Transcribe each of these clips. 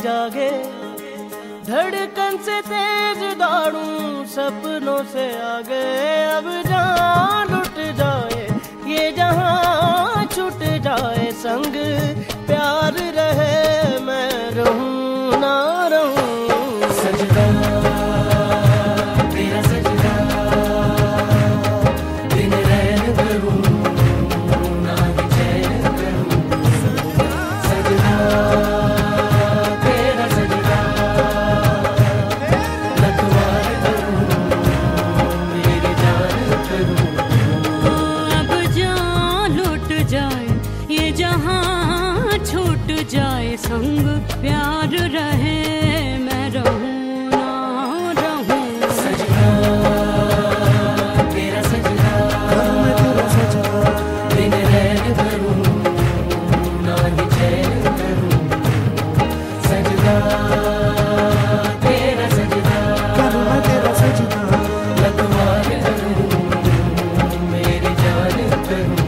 जागे, धड़कन से तेज दौड़ूं सपनों से आगे। अब जान लुट जाए ये जहां, छूट जाए संग प्यार रहे, मैं रहूं ना रहूं। सजदा तेरा सजदा, दिन रैन करूं ना ही चैन करूं। सजदा तेरा सजदा, लखवार करूं मेरी जान करूं। अब जान लुट जाए ये जहां, छूट जाए संग प्यार रहे, मैं रहूं ना रहूं। सजदा तेरा सजदा, तेरा सजदा, दिन रैन करूं ना ही चैन करूं। सजदा तेरा सजदा, तेरा सजदा, लखवार करूं मेरी जान करूं।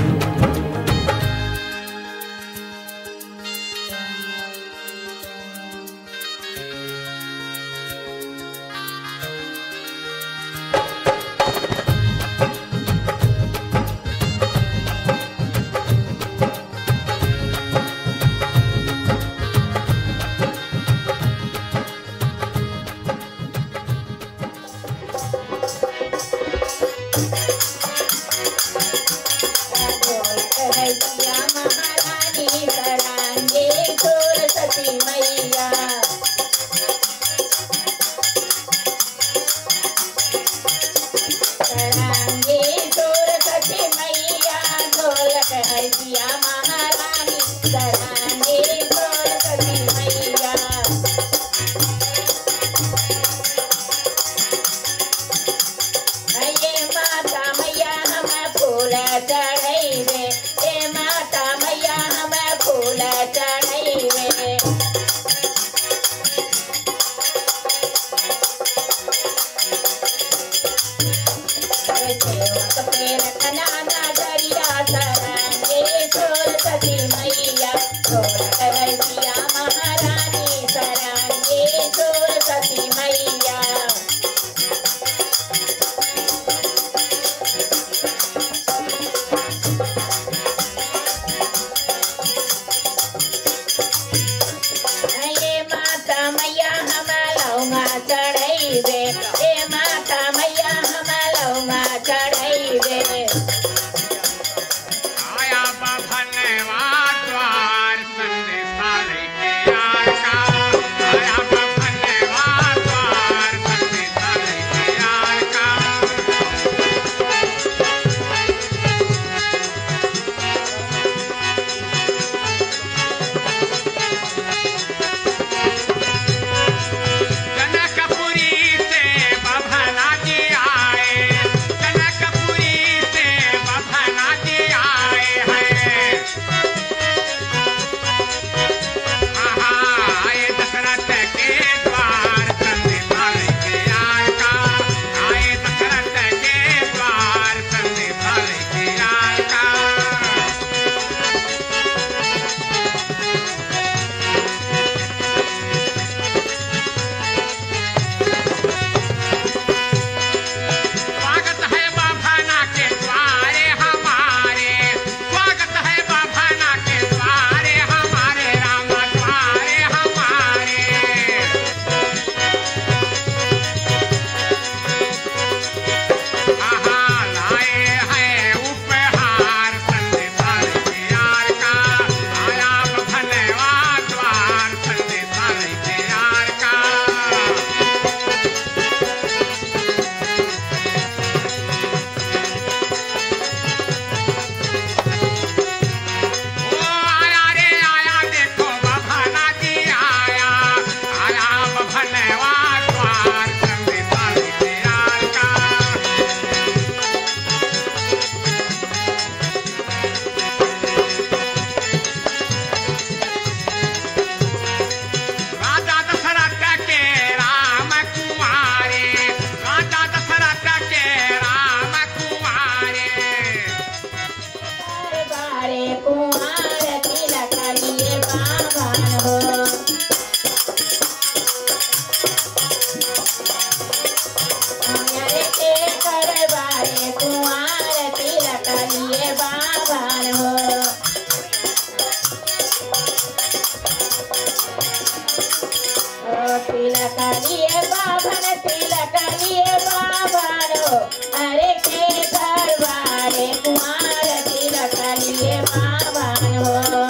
महारानी सरांगे छोर सती मैया, सरांगे छोर सती मैया। ढोलक है दिया महारानी सरांगे छोर सती मैया। ये माता मैया हमें फूल चढ़ाइबे, ये माता मैया हमें फूल चढ़ाइबे। सेवक पे रखना नजरिया सरांगे छोर सती मैया। ढोलक है दिया महारानी सरांगे छोर सती मैया। ये माता मैया हमें लौंगा चढ़ाइबे, ये माता मैया हमें लौंगा चढ़ाइबे। आया बाबा ने द्वार संदेशा लेके आया। लिए बाबन हो तिलक लिए बाबन हो अरे के दरबारे कुमार तिलक लिए बाबन हो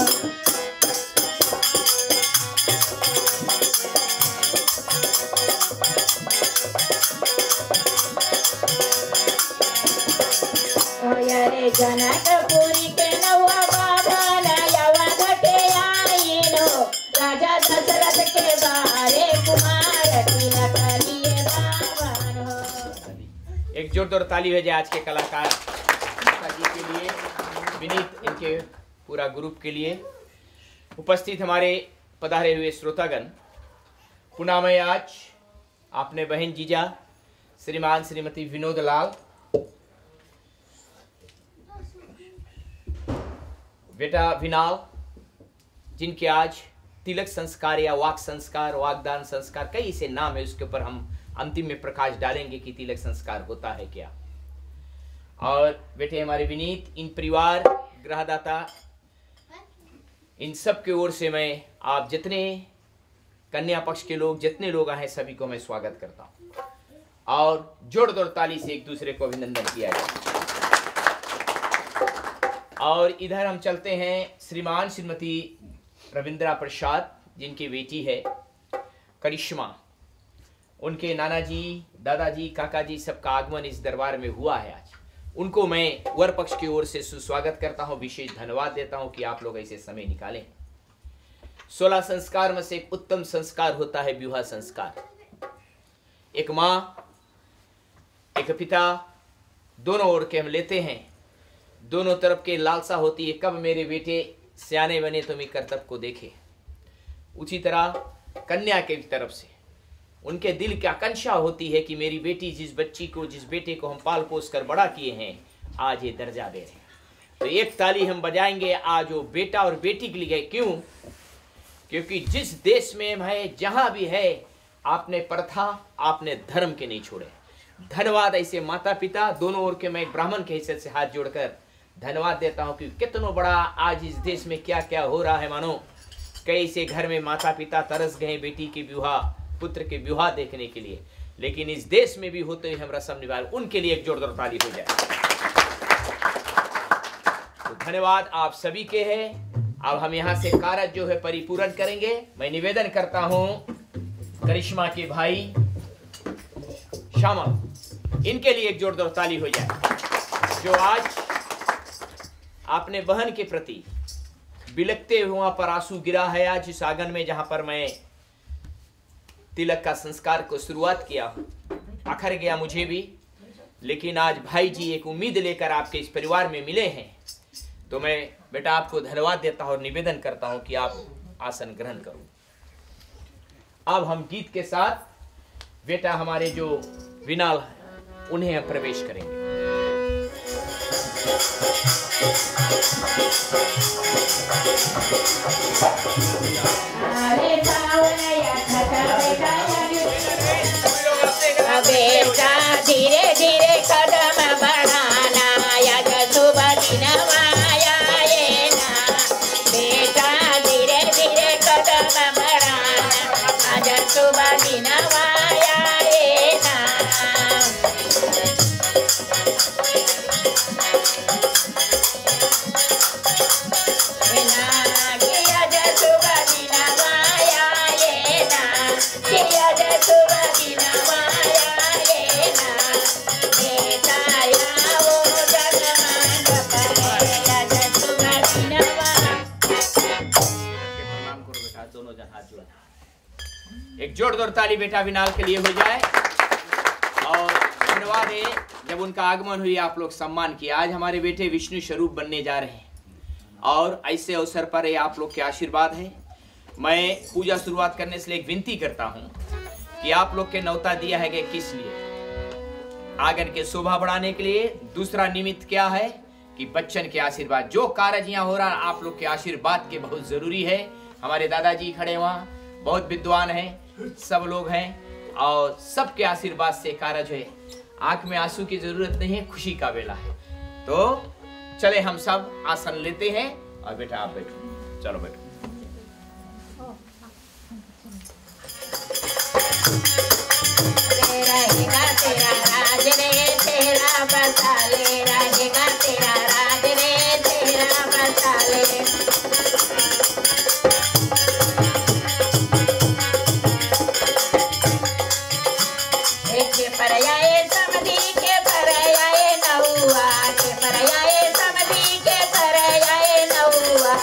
रे जनकपुरी के नौवा बाबन अवध के आईनो राजा दशरथ के बारे कुमार तिलक लिए बाबन हो। एक जोरदार ताली हो जाए आज के कलाकार जी के लिए, विनीत इनके पूरा ग्रुप के लिए। उपस्थित हमारे पधारे हुए श्रोतागण, पुनः मैं आज अपने बहन जीजा श्रीमान श्रीमती विनोद लाल, बेटा विनाल, जिनके आज तिलक संस्कार या वाक संस्कार, वागदान संस्कार, कई ऐसे नाम है, उसके ऊपर हम अंतिम में प्रकाश डालेंगे कि तिलक संस्कार होता है क्या। और बेटे हमारे विनीत, इन परिवार, ग्रहदाता, इन सब की ओर से मैं आप जितने कन्या पक्ष के लोग, जितने लोग आए, सभी को मैं स्वागत करता हूं और जोरदार ताली से एक दूसरे को अभिनंदन किया जाए। और इधर हम चलते हैं श्रीमान श्रीमती रविंद्रा प्रसाद, जिनकी बेटी है करिश्मा। उनके नाना जी, दादाजी, काका जी सबका आगमन इस दरबार में हुआ है आज। उनको मैं वर पक्ष की ओर से सुस्वागत करता हूं, विशेष धन्यवाद देता हूं कि आप लोग ऐसे समय निकालें। 16 संस्कार में से एक उत्तम संस्कार होता है विवाह संस्कार। एक माँ, एक पिता, दोनों ओर के हम लेते हैं, दोनों तरफ के लालसा होती है, कब मेरे बेटे सियाने बने तो मैं कर्तव्य को देखे। उसी तरह कन्या के तरफ से उनके दिल की आकांक्षा होती है कि मेरी बेटी, जिस बच्ची को, जिस बेटे को हम पाल पोस कर बड़ा किए हैं, आज ये दर्जा दे रहे हैं। तो एक ताली हम बजाएंगे आज वो बेटा और बेटी के लिए। क्यों? क्योंकि जिस देश में है, जहां भी है, आपने प्रथा, आपने धर्म के नहीं छोड़े। धन्यवाद ऐसे माता पिता दोनों ओर के। मैं एक ब्राह्मण के हिस्से से हाथ जोड़कर धन्यवाद देता हूं कि कितना बड़ा आज इस देश में क्या क्या हो रहा है। मानो कई से घर में माता पिता तरस गए बेटी के विवाह, पुत्र के विवाह देखने के लिए, लेकिन इस देश में भी होते हुए हम रस्म निभा, उनके लिए एक जोरदार ताली हो जाए। तो धन्यवाद आप सभी के हैं। अब हम यहाँ से कार्य जो है परिपूर्ण करेंगे। मैं निवेदन करता हूं करिश्मा के भाई श्यामा, इनके लिए एक जोरदार ताली हो जाए, जो आज अपने बहन के प्रति बिलखते हुआ पर आंसू गिरा है आज इस आंगन में, जहां पर मैं तिलक का संस्कार को शुरुआत किया। आखिर गया मुझे भी, लेकिन आज भाई जी एक उम्मीद लेकर आपके इस परिवार में मिले हैं, तो मैं बेटा आपको धन्यवाद देता हूं और निवेदन करता हूं कि आप आसन ग्रहण करो। अब हम गीत के साथ बेटा हमारे जो विनाल हैं उन्हें हम प्रवेश करेंगे। बेटा धीरे धीरे कदम बढ़ाना, यज शुभ दिन आया ये ना। बेटा धीरे धीरे कदम बढ़ाना, यज शुभ दिन आया ये ना। एक जोरदार ताली बेटा विनाल के लिए हो जाए। और धन्यवाद है जब उनका आगमन हुई, आप लोग सम्मान किया। आज हमारे बेटे विष्णु स्वरूप बनने जा रहे हैं और ऐसे अवसर पर ये आप लोग के आशीर्वाद है। मैं पूजा शुरुआत करने से एक विनती करता हूं कि आप लोग के न्योता दिया है कि किस लिए, आंगन के शोभा बढ़ाने के लिए। दूसरा निमित्त क्या है कि बच्चन के आशीर्वाद, जो कार्य यहाँ हो रहा है आप लोग के आशीर्वाद के बहुत जरूरी है। हमारे दादाजी खड़े वहाँ बहुत विद्वान हैं, सब लोग हैं और सबके आशीर्वाद से कार्य जो है, आंख में आंसू की जरूरत नहीं है, खुशी का बेला है। तो चले हम सब आसन लेते हैं और बेटा आप बैठो, चलो बैठो। रहेगा तेरा राज रे तेरा बसा ले, रहेगा तेरा राज रे तेरा बसा ले। के परयाए समधी के परयाए नौआ, के परयाए समधी के परयाए नौआ।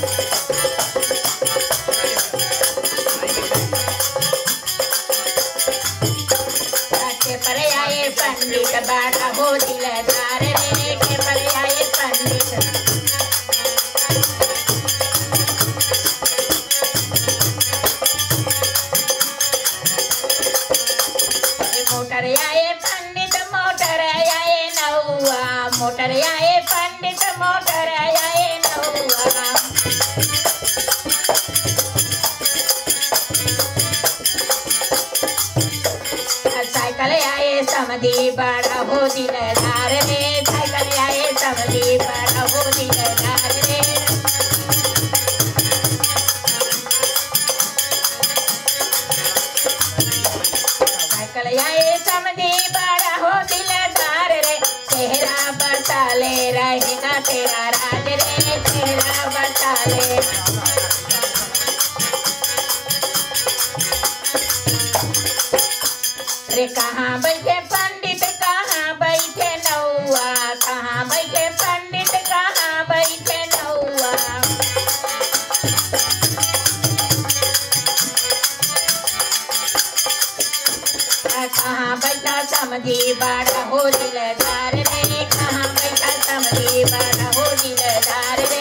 के परयाए पंडित बाटा हो दिलदार रे, के परयाए पंडित। मोटर आए पंडित मोटर आए नौआ, मोटर आए पंडित मोटर आए नौआ। साइकिल आए समधी बड़ा हो दिलदार रे, साइकिल आए समधी बड़ा हो दिलदार रे। साइकिल आए समधी बड़ा हो दिलदार रे, चेहरा बता ले रहेगा तेरा राज रे, चेहरा बता ले। अरे कहाँ बैठे पंडित कहाँ बैठे नौआ, कहाँ बैठे पंडित कहाँ बैठे नौआ। कहाँ बैठा समधी बड़ा हो दिलदार रे, कहाँ बैठा समधी बड़ा हो दिलदार रे।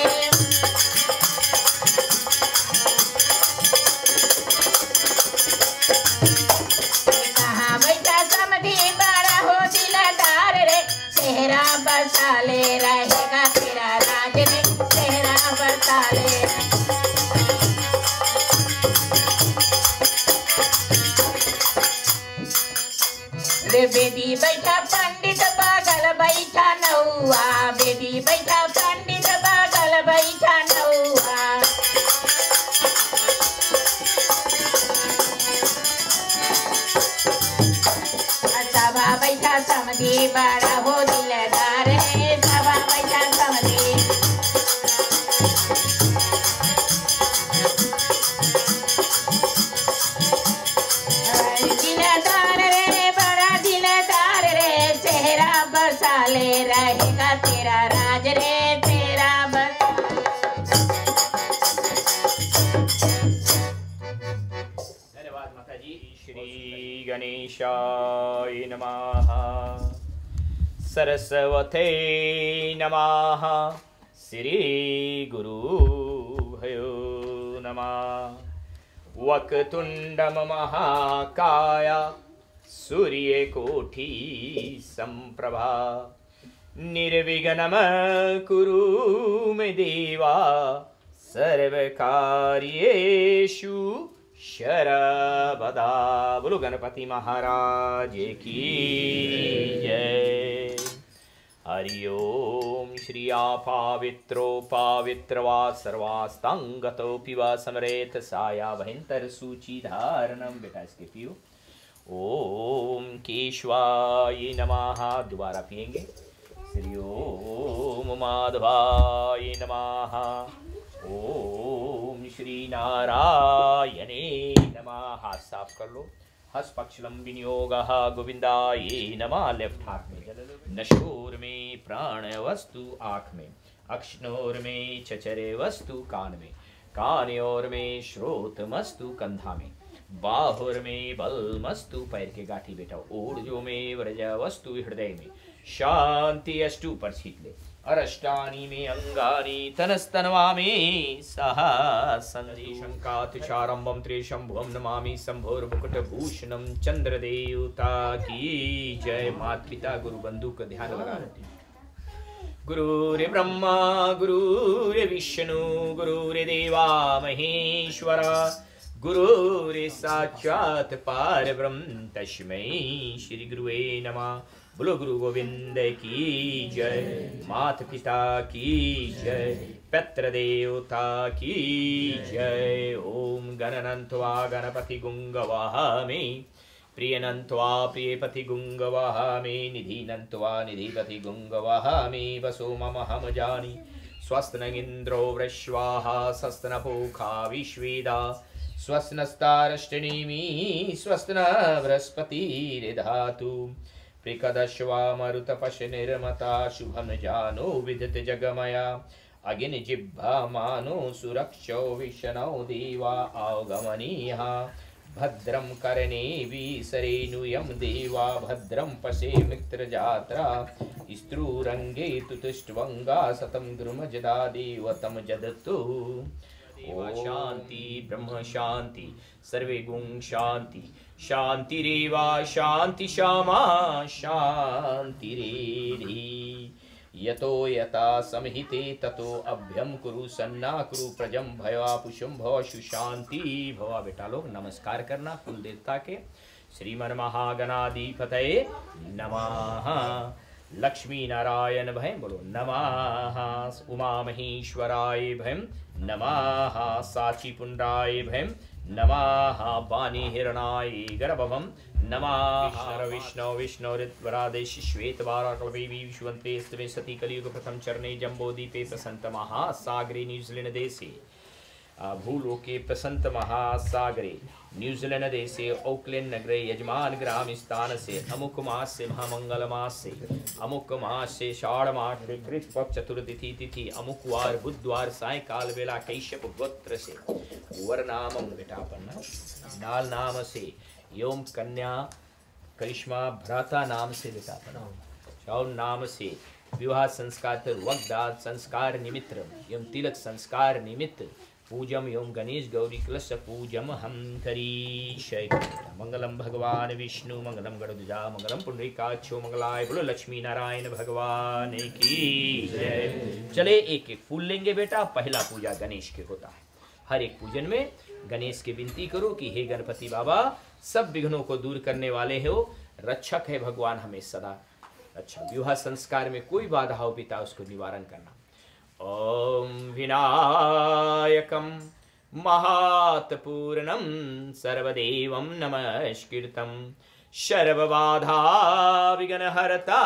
कहाँ बैठा समधी बड़ा हो दिलदार रे, चेहरा बसा ले रहेगा तेरा राज रे, चेहरा बसा ले। बेदी बैठा पंडित बगल बैठा नौआ, बेदी बैठा पंडित बगल बैठा नौआ। सभा बैठा समधी बड़ा हो दिलदार रे, सभा बैठा समधी। दिलदार रे बड़ा दिलदार रे, चेहरा बसा ले रहेगा तेरा राज रे, तेरा बस। धन्यवाद माता जी। श्री गणेशाय नमः, सरस्वते नमः, श्री गुरुभ्यो नमः। वक्रतुण्डं महाकाय सूर्यकोटि सम्प्रभा, निर्विघ्नं कुरु मे देवा, सर्वकार्येषु सर्वदा। बोलो गणपति महाराज की जय। हरि ओम। श्री पावित्रो पावित्रवा सर्वास्तांगतोऽपि वा समरेत साया भयंतर सूची धारणम। बेटा इसके पियो। ओम केशवाय नमः। दोबारा पिएंगे। श्री ओम माधवाय नमः। ओम श्री नारायणे नमः। हाथ साफ कर लो। हस्पक्षलम विनियोगः गोविंदाय नमः। लेफ्ट हाथ में नशोर में प्राण वस्तु आँख में, अक्षनोर में चचरे वस्तु कान में, कान्योर में श्रोत मस्तु कंधा में, बाहुर में बल मस्तु पैर के गाठी बेटा, ऊर्जो में व्रज वस्तु हृदय में, शांति अष्टु पर छीट ले, अरष्टानी में अंगानी तनस्तनवा में सहसंधि शंका तुषारंभम त्रिशंभुवम नमामि शंभोर मुकुट भूषणम चंद्र देवता की जय। माता पिता गुरु बंधु का ध्यान लगा रहे। गुरुरे ब्रह्मा गुरुरे विष्णु गुरुरे देवा महेश्वरा, गुरुरे साक्षात् परब्रह्म तस्मै श्री गुरुवे नमः। बोलो गुरु गोविंद की जय, माता पिता की जय, पितृ देवता की जय। ओम गणनन्त्वा गणपति गुंगवाहामि, प्रियनन्त्वा प्रियपति गुंगवाहामि, निधिनन्त्वा निधिपति गुंगवाहामि, वसो मम हम जानी। स्वस्त न इन्द्रो वृश्वाः स्वस्त न पूषा विश्वेदा, स्वस्त नस्तारष्टिनीमी स्वस्त न बृहस्पतिर्दधातु। प्रिकदश्वा मरुतपशनिर्मता शुभं जानो विदित जगमया, अगिन जिह्वा मानो सुरक्षो विष्णो देवा आवगमनीयः। भद्रं कर्णेभिः शरेणुयं देवा, भद्रं पश्येमित्रजात्रा, स्त्रूरङ्गे तुष्टवङ्गा शतं द्रुमजदा देवतं जदतु। शांति ब्रह्म शांति सर्वे गुण शांति, शांतिरेवा शांति श्यामा शांतिरेधि। यतो यथा समहिते ततो अभ्यम कुरु सन्ना कुरु प्रजम भयापुषुम भव सुशांति भवा। बेटा लोग नमस्कार करना कुल देवता के। श्रीमन महागणाधिपतये नमः। लक्ष्मी नारायण भयं बोलो नमः। उमा महेश्वराय भयं नमः। साची पुंड्राय भयं नमः। वाणी हिरणाय गर्भवं नमः। विष्णु विष्णुरिद्वरादेश श्वेतवाराकल्पे विश्वन्ते स्तवे सती कलियुग प्रथम चरणे जम्बोदीपे प्रसन्त महासागरे न्यूजीलैंड देशे भूलोके प्रसन्त महासागरे न्यूजीलैंड देशे ऑकलैंड नगरे यजमान ग्राम स्थान से अमुक मास से महामंगल मास से अमुक मास से षाढ़ मास से कृष्ण पक्ष चतुर्तिथि तिथि अमुक वार बुधवार सायकाल बेला कैश्यप गोत्र से वर नाम बेटापन्ना नाल नाम से योम कन्या करिश्मा भ्राता नाम से बेटापन्ना चौर नाम से विवाह संस्कार वक्दात संस्कार निमित्त यम तिलक संस्कार निमित्त पूजम योम गणेश गौरी कलश पूजम हम करीशय। मंगलम भगवान विष्णु मंगलम गणध्वजा मंगलम पुंडरीकाक्षो मंगलाय। बोलो लक्ष्मी नारायण भगवान की जय। चले एक एक फूल लेंगे बेटा। पहला पूजा गणेश के होता है। हर एक पूजन में गणेश के विनती करो कि हे गणपति बाबा सब विघ्नों को दूर करने वाले हो, रक्षक है भगवान हमें सदा। अच्छा विवाह संस्कार में कोई बाधा हो पिता उसको निवारण करना। ओम विनायकं महात्पूर्णं सर्वदेवं नमस्कृतं सर्वबाधा विघ्नहर्ता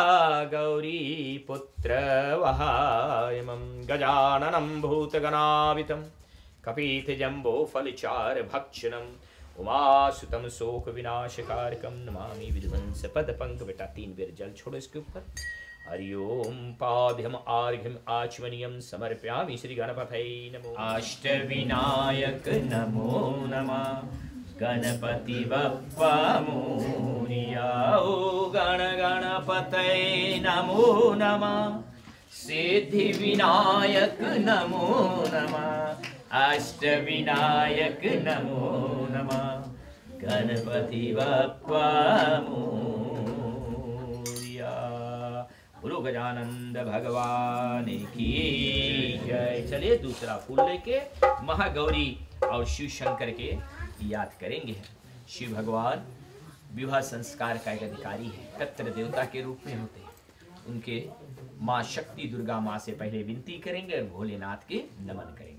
गौरीपुत्र वहायमं गजाननं भूतगणावितं कपीतजम्बो फलचारभक्षणम् उमासुतं शोक विनाशकारकं नमामि विध्वंसपदपंक। बेटा 3 बेर जल छोड़ो इसके ऊपर। हरि ओम पाद्यम आर्घ्यम आचमनीयम समर्पयामि श्री गणपतये नमो। अष्टविनायक नमो नमः। गणपति बप्पा मोरिया। ओ गण गणपतये नमो नमः। सिद्धि विनायक नमो नमः। अष्टविनायक नमो नमः। गणपति बप्पा बोलो गजानंद भगवान की जय। चलिए दूसरा फूल लेके महागौरी और शिव शंकर के याद करेंगे। शिव भगवान विवाह संस्कार का एक अधिकारी है, पितृ देवता के रूप में होते हैं। उनके माँ शक्ति दुर्गा माँ से पहले विनती करेंगे और भोलेनाथ के नमन करेंगे।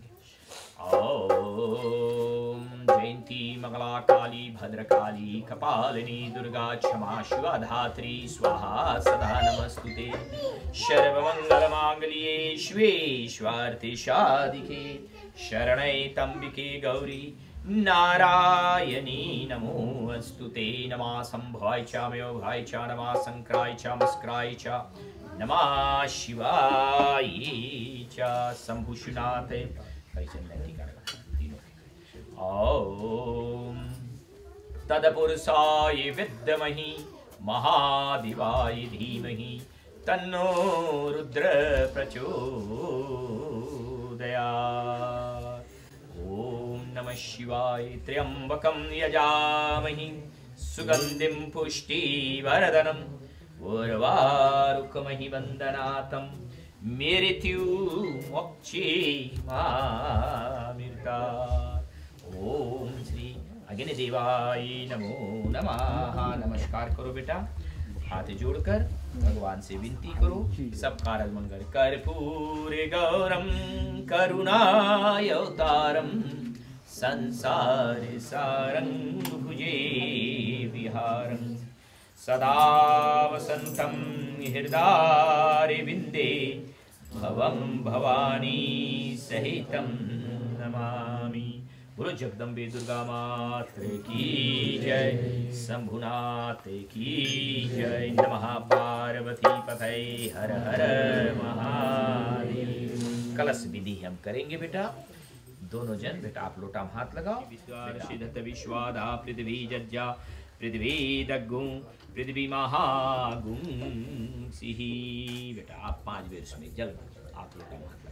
ओम जयंती मंगला काली भद्रकाली कपालिनी दुर्गा क्षमा शिवा धात्री स्वाहा सदा नमस्तुते। सर्वमंगल मांगल्ये शिवे स्वार्थे साधिके शरणे त्र्यंबके गौरी नारायणी नमोस्तुते। नमः संभवाय च मयोघाय च नमः शंकराय च मस्कराय च नमः शिवाय च शंभुनाथ। ओम तत्पुरुषाय विद्महि महादेवाय धीमहि तन्नो रुद्र प्रचोदयात्। ओम नमः शिवाय। त्र्यंबकं यजामहि सुगंधिं पुष्टिवर्धनम् उर्वारुकमहि वन्दनातं मृत्यु मोक्षे मामृता। ओम श्री अग्निदेवाय नमो नमः। नमस्कार करो बेटा, हाथ जोड़कर भगवान से विनती करो, सब कारज मंगल। कर्पूर गौरम करुणावतारम संसार सारं भुजे विहारं सदा वसन्तं हृदयारविन्दे भवं भवानी सहितं नमामि। बोलो जगदम्बे दुर्गा मात्र की जय, शंभुनाथ की जय। नमः पार्वती पतये हर हर महादेव। कलश विधि हम करेंगे बेटा, दोनों जन। बेटा आप लोटा में हाथ लगाओ। विश्वासिधत विश्वादा पृथ्वी जज्जा पृथ्वी दग्गु पृथ्वी महागुं सिहि। बेटा आप 5 बेर उसमें जल आप लोटा में हाथ लगाओ।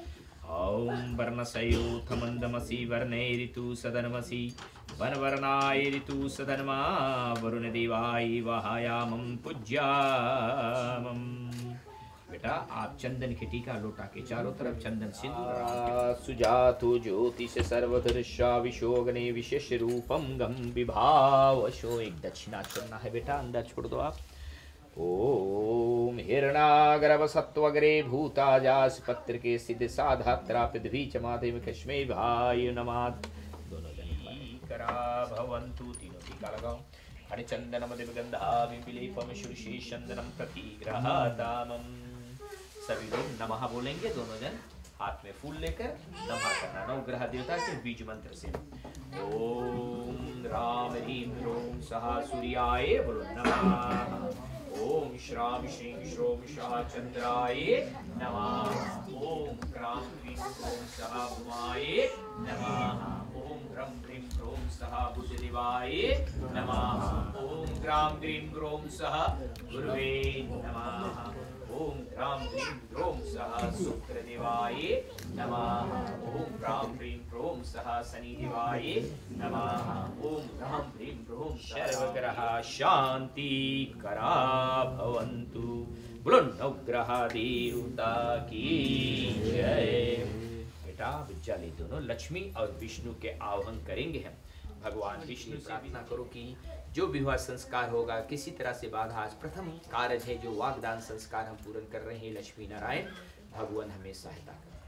ओम वर्णसयोथ मंदमसि वर्णे ऋतु सदनमसि वनवर्णाय ऋतु सदनमा वरुण देवाय वहायामं पूज्यामं। बेटा आप चंदन की टीका लोटा के चारों तरफ चंदन सिंदूर सुजातु ज्योतिष सर्वधर्षा विशोगने विशेष रूपम गम विभावशो। एक दक्षिणा छोड़ना है बेटा, अंदर छोड़ दो आप। ओम हिरणागर्भ सत्वग्रे भूताजास पत्र के सिद्ध साधात्रा पृथ्वी च माते कश्मे भाई नमात। दोनों जन करा भवन्तु। तीनों टीका लगाओ। अरे चंदनम दिवगंधा विपिलेपम शुषि चंदनम प्रतिग्रहातामम। सभी लोग नमः बोलेंगे, दोनों जन हाथ में फूल लेकर नमः करना 9 ग्रह देवता के बीज मंत्र से। ओम राम ह्रीम ह्रोम सहा सूर्याय बोलो नमः। ओम श्राम श्रीं श्रोम शाह चंद्राय नमः। ओम क्राम क्रीं क्रोम सहा भुमाय नमः। ओम ह्रम ह्रीं ह्रोम सहा बुद्धदेवाय नमः। ओम ग्राम ग्रीं ग्रोम सहा गुरुवे नमः। ओम ग्राम ग्रीं ग्रोम सहा शुक्रदेवाय नमः। ओम ग्राम ग्रीं ग्रोम सहा शनिदेवाय नमः। ओम ग्राम ग्रीं ग्रोम सर्वग्रह शांति करा भवन्तु। बोलो 9 ग्रह देवता की जय। बेटा विद्यालय दोनों लक्ष्मी और विष्णु के आह्वान करेंगे हम। भगवान विष्णु से प्रार्थना करो कि जो विवाह संस्कार होगा किसी तरह से बाधा, आज प्रथम कार्य है जो वागदान संस्कार हम पूर्ण कर रहे हैं। लक्ष्मी नारायण भगवान हमें सहायता करें।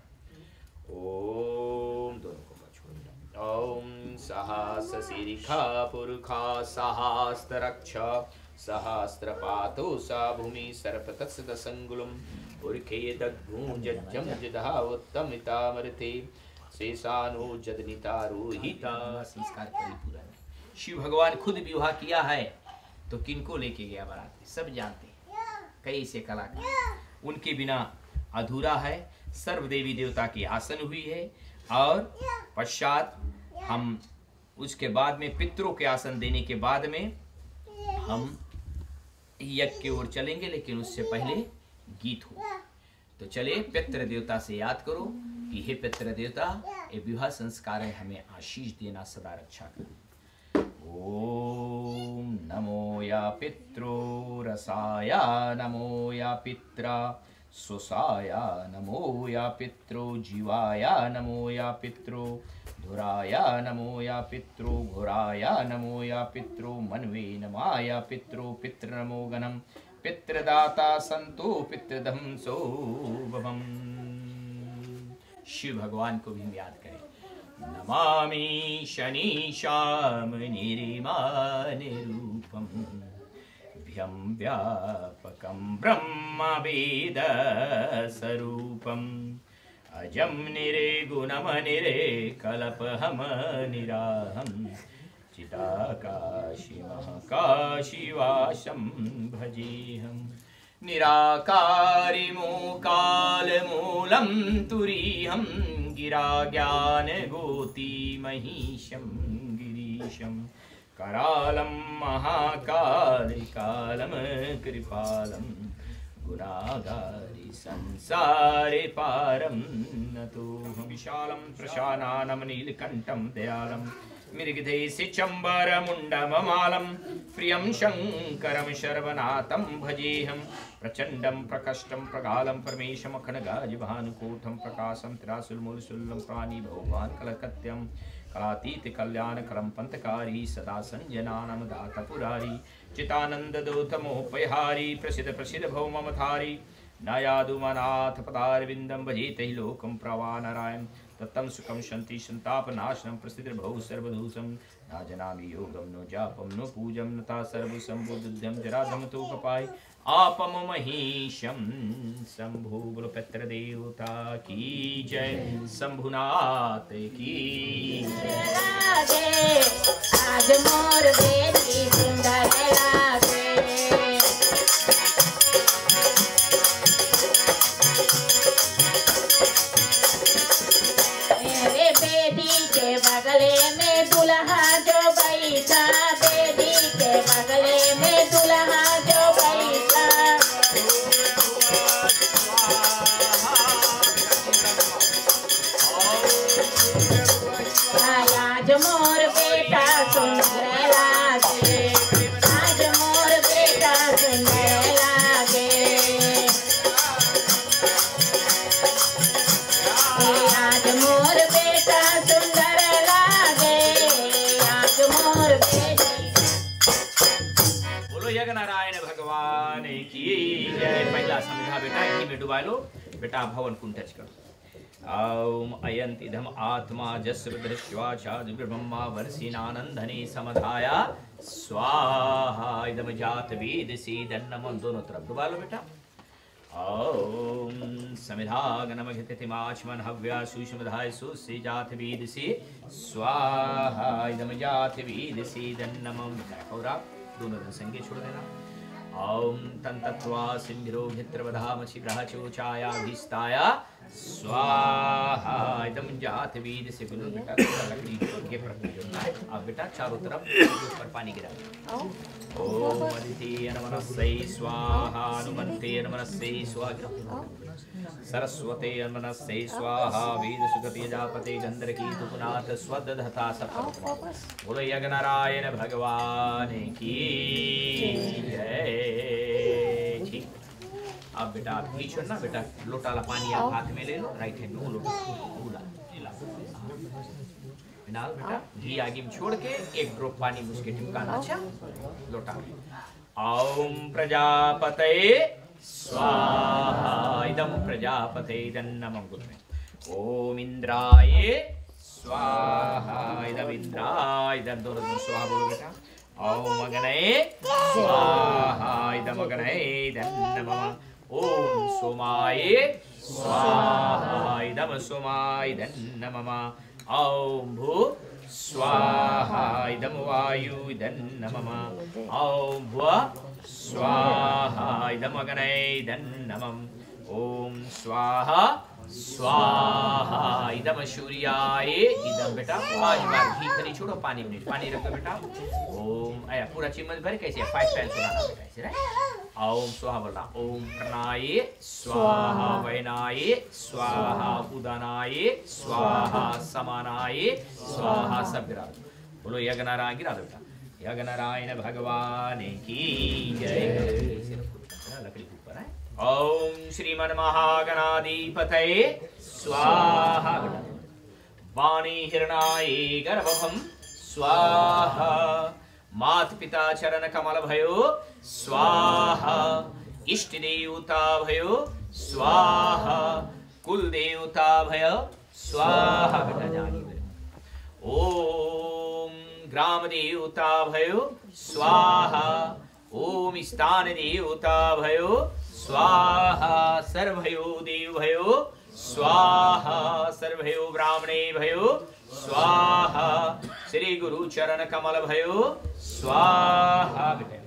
ओम दोनों को छोड़ दो। ओम सहस शिखा पुरुखा सहस्त्ररक्ष सहस्त्रपातो सा भूमि सर्पतत्सद संगुलम पुरखे दग्गूंजज्जम जदावत्तमितामृते शेषानो जदनितारोहिता। संस्कार परिपूर्ण। शिव भगवान खुद विवाह किया है तो किनको लेके गया बारात सब जानते हैं। कई से कलाकार उनके बिना अधूरा है। सर्व देवी देवता की आसन हुई है और पश्चात हम उसके बाद में पितरों के आसन देने के बाद में हम यज्ञ की ओर चलेंगे, लेकिन उससे पहले गीत हो। तो चले पितृ देवता से याद करो कि हे पितृ देवता ये विवाह संस्कार है, हमें आशीष देना, सदा रक्षा करो। ओम नमो या पित्रो रसाया नमो या पित्रा सुसाया नमो या पित्रो जीवाया नमो या पित्रो धुराया नमो या पित्रो घोराया नमो या पित्रो मनवे नमाया पित्रो पितृ नमो गणम पितृदाता संतो पितृदम सोभवम। शिव भगवान को भी याद करें। नमामि शनीशाम निर्मानिरूपम भ्यं व्यापकं ब्रह्मवेदस्वरूपम् अजं निरेगुणमनिरेकल्पहं निराहं चिदाकाशिमहाकाशिवासं भजेऽहं। निराकारिमूकालमूलं तुरीहं गिराज्ञानगोतिमहीशं गिरीशं करालं महाकालिकालं कृपालं गुणागारि संसारे पारं नतोऽहं। विशालं प्रशानानं नीलकण्ठं दयालं मृगधेशिचम्बरमुण्डममालं प्रियं शङ्करं शर्वनाथं भजेऽहं। प्रचण्डं प्रकष्टं प्रगालं परमेशमखण्डगाजभानुकूटं प्रकाशं त्रिरासुलमूलशूलं प्राणिभवान् कलकत्यं कलातीत कल्याणकरं पंथकारी सदा संजनानं दातपुरारी चितानंद दोतमोपहारी प्रसिद्ध प्रसिद्ध भव मम थारी नायादुमनाथ पदारविंदम भजेते हि लोकं प्रवानरायण तत्तं सुखं शांति संताप नाशनं प्रसिद्ध भव सर्वदूषं ना जनामि योगं नो जापं नो पूजं नता सर्व संबुद्धं जराधम तो कपाय आपम महीशं शंभु बोलो पितृ देवता की जय शंभुनाथ की लागे आज मोर बेटी सुंदर लागे मेरे बेटी के बगले में दुल्हा जो बैठा बेटी के बगले में दुल्हा जो बैठा आज मोर बेटा सुंदर लागे आज मोर बेटा सुंदर लागे आज मोर बेटा सुंदर लागे आज मोर बेटी बोलो यज्ञ नारायण भगवान की जय। पहला समझा बेटा घी में डुबा लो बेटा भवन कुंड टच करो। ओम अयंत इदम आत्मा जस्वदृश्वाचाद ब्रह्मा वर्षिनानंदने समधाया स्वाहा इदम जात वेद सीदन्नम दोनों तरफ डुबा लो बेटा। ओम समिधागनमघितिमाचमन हव्या सुषमधाय सुसे जात वेद से स्वाहा इदम जात वेद सीदन्नम और आप दोनों धन संगे छोड़ देना। ओम तंतत्वा सिंधिरो भित्रवधामसि ग्रहचोचायाभिस्ताया स्वाहा इदम जात वेद से बोलो बेटा लकड़ी के प्रति जोड़ना है। अब बेटा चारों तरफ ऊपर पानी गिरा ओम अदिति नमनस्यै स्वाहा अनुमन्ते नमनस्यै स्वाहा सरस्वते नमनस्यै स्वाहा वेद सुगति जापते गंधर्की तुपुनाथ स्वदधता सप्तम बोलो यज्ञ नारायण भगवान की जय। ठीक अब बेटा आप घी छोड़ना बेटा लोटा ला पानी आप हाथ में ले लो राइट हैंड में लोटा पूरा फिनाल बेटा घी आगे में छोड़ के एक ड्रॉप पानी में उसके टिपकाना अच्छा लोटा में। ओम प्रजापतये स्वाहा इदम प्रजापते नमः गुरुवे। ओम इंद्राय स्वाहा इदम इंद्राय इदम दोनों स्वाहा बोलो बेटा। ओम अग्नये स्वाहा इदम अग्नये नमः। ओम सोमाय स्वाहा इदम सोमाय नमः। ओम भू स्वाहा इदम वायु नमः। ओम भुव स्वाहा इदम अग्नये नमः। ओम स्वाहा स्वाहा इदम सूर्याय इदम बेटा 5 बार घी खरी छोड़ो पानी में पानी रखो बेटा। ओम आया पूरा चम्मच भर कैसे 5 टाइम्स बनाना बेटा ऐसे राइट। ओम स्वाहा बोलना ओम प्रणाय स्वाहा वैनाय स्वाहा उदानाय स्वाहा समानाय स्वाहा सब गिरा दो। बोलो यज्ञ नारायण गिरा दो बेटा। यज्ञ नारायण भगवान की जय। लकड़ी ऊपर है। ओम श्रीमन महागणाधिपतये स्वाहा वाणी हिरणाय गर्भम स्वाहा मात पिता चरण कमल भयो स्वाहा इष्ट देवता भयो स्वाहा कुल देवता भयो स्वाहा बेटा जानी ओम ग्राम देवता भयो स्वाहा ओम स्थान देवता भयो स्वाहा सर्वयो देव भयो स्वाहा सर्वयो ब्राह्मणे भयो स्वाहा श्री गुरु चरण कमल भयो स्वाहा।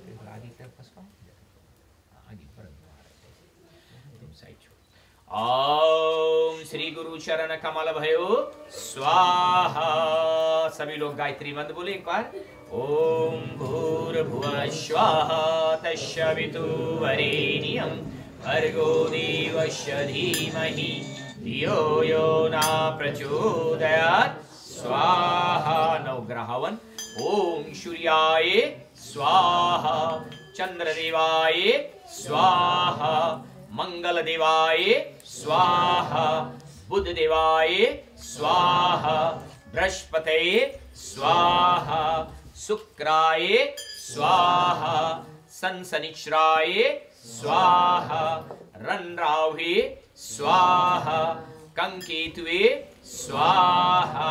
ओम श्री गुरु चरण कमल भयो स्वाहा। सभी लोग गायत्री मंत्र बोले एक बार। ओम भूर्भुवः स्वाहा तस्सवितुर्वरेण्यं भर्गो देवस्य धीमहि धियो यो न प्रचोदयात् स्वाहा। नवग्रहवन ओम सूर्याय स्वाहा चंद्रदेवाय स्वाहा मंगलदेवाय स्वाहा बुधदेवाय स्वाहा बृहस्पतये स्वाहा शुक्राय स्वाहा सनसनिचराय स्वाहा रनरावे स्वाहा कंकेतुवे स्वाहा।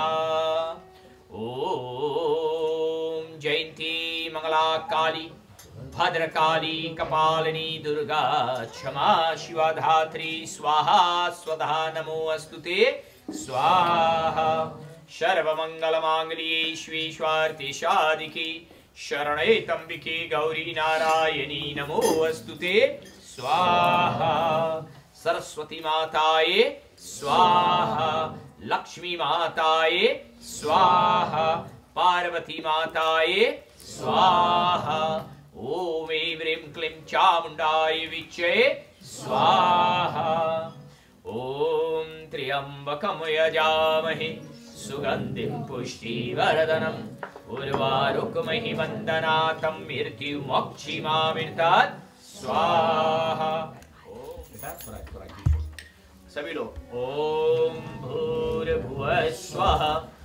ओम जयंती मंगला काली भद्रकाली कपालिनी दुर्गा क्षमा शिवा धात्री स्वाहा स्वधा नमो अस्तुते स्वाहा। सर्वमंगल मांगल्ये शिवे स्वार्थे साधिके शरणे त्र्यंबके गौरी नारायणी नमो अस्तुते स्वाहा। सरस्वती माताये स्वाहा लक्ष्मी माताये स्वाहा पार्वती माताये स्वाहा। ओम ऐं ह्रीं क्लीं चामुंडाय विच्चे स्वाहा। ओम त्र्यंबकं यजामहे सुगंधिं पुष्टिवर्धनम् उर्वारुकमहि वन्दनातं मृत्युमोक्षिमामृतात् स्वाहा। सभी लोग ओम भूर्भुवः स्वः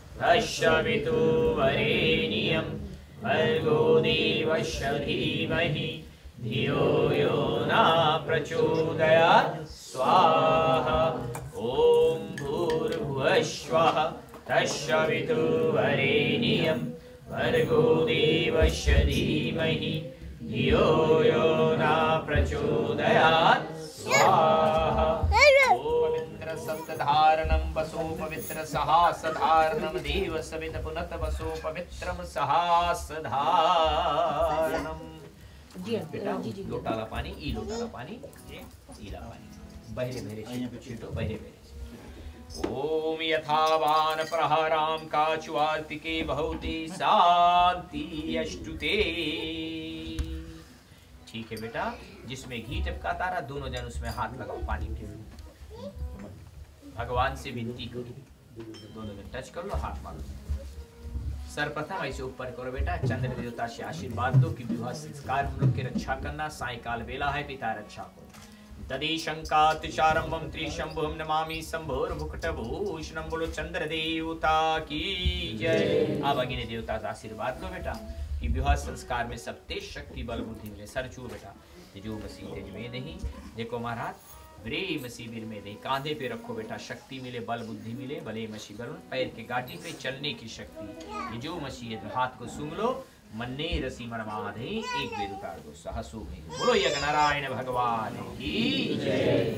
तत्सवितुर्वरेण्यं भर्गो देवस्य धीमहि धियो यो न प्रचोदयात् स्वाहा। ओम भूर्भुवः स्वः तत्सवितुर्वरेण्यं भर्गो देवस्य धीमहि धियो यो न प्रचोदयात् स्वाहा। पवित्र सप्तधारणं वसो पवित्र सहासधारणं देव सवित पुनत वसो पवित्रम सहासधारणं। बेटा लोटाला पानी ई लोटाला पानी ईला पानी बहरे बहरे छीटो बहरे बहरे। ओम यथावान प्रहाराम काचुवार्तिके बहुते शांति अष्टुते। ठीक है बेटा, जिसमें घी टपकाता रहा दोनों जन उसमें हाथ लगाओ पानी में। भगवान से विनती करो, दोनों जन टच कर लो, हाथ मारो। सर्वप्रथम ऐसे ऊपर करो बेटा, चंद्र देवता से आशीर्वाद दो कि विवाह संस्कार हम लोग की रक्षा करना। सायकाल बेला है, पिता रक्षा करो। तदी शंकातिचारंभम त्रिशंभुम नमामि शंभोर्भुकटभूषणम। बोलो चंद्र देवता की जय। अब अग्नि देवता का आशीर्वाद लो बेटा कि विवाह संस्कार में सब तेज शक्ति बल बुद्धि मिले। सर छू बेटा, जो मसीह तेज में नहीं देखो महाराज ब्रेम शिविर में नहीं। कांधे पे रखो बेटा, शक्ति मिले बल बुद्धि मिले। बले मसी बरुण पैर के गाठी पे चलने की शक्ति। ये जो मसीह हाथ को सूंघ लो, मन्ने रसी मरमाधे एक बेर उतार दो सहसो में। बोलो यज्ञ नारायण भगवान की जय।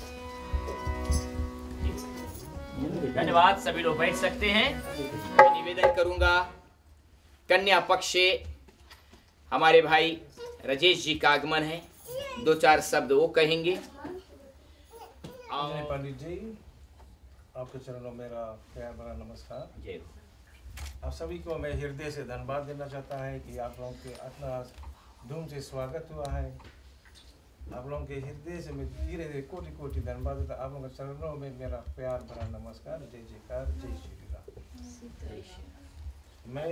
धन्यवाद, सभी लोग बैठ सकते हैं। मैं निवेदन करूंगा कन्या पक्ष से हमारे भाई राजेश जी का आगमन है, दो चार शब्द वो कहेंगे। पंडित जी, आपके चरणों में मेरा प्यार भरा नमस्कार। जय। आप सभी को मैं हृदय से धन्यवाद देना चाहता है कि आप लोगों के इतना धूम से स्वागत हुआ है। आप लोगों के हृदय से मैं धीरे धीरे कोटि कोटि धन्यवाद देता। आप लोगों के चरणों में मेरा प्यार भरा नमस्कार। जय जयकार, जय श्री राम। मैं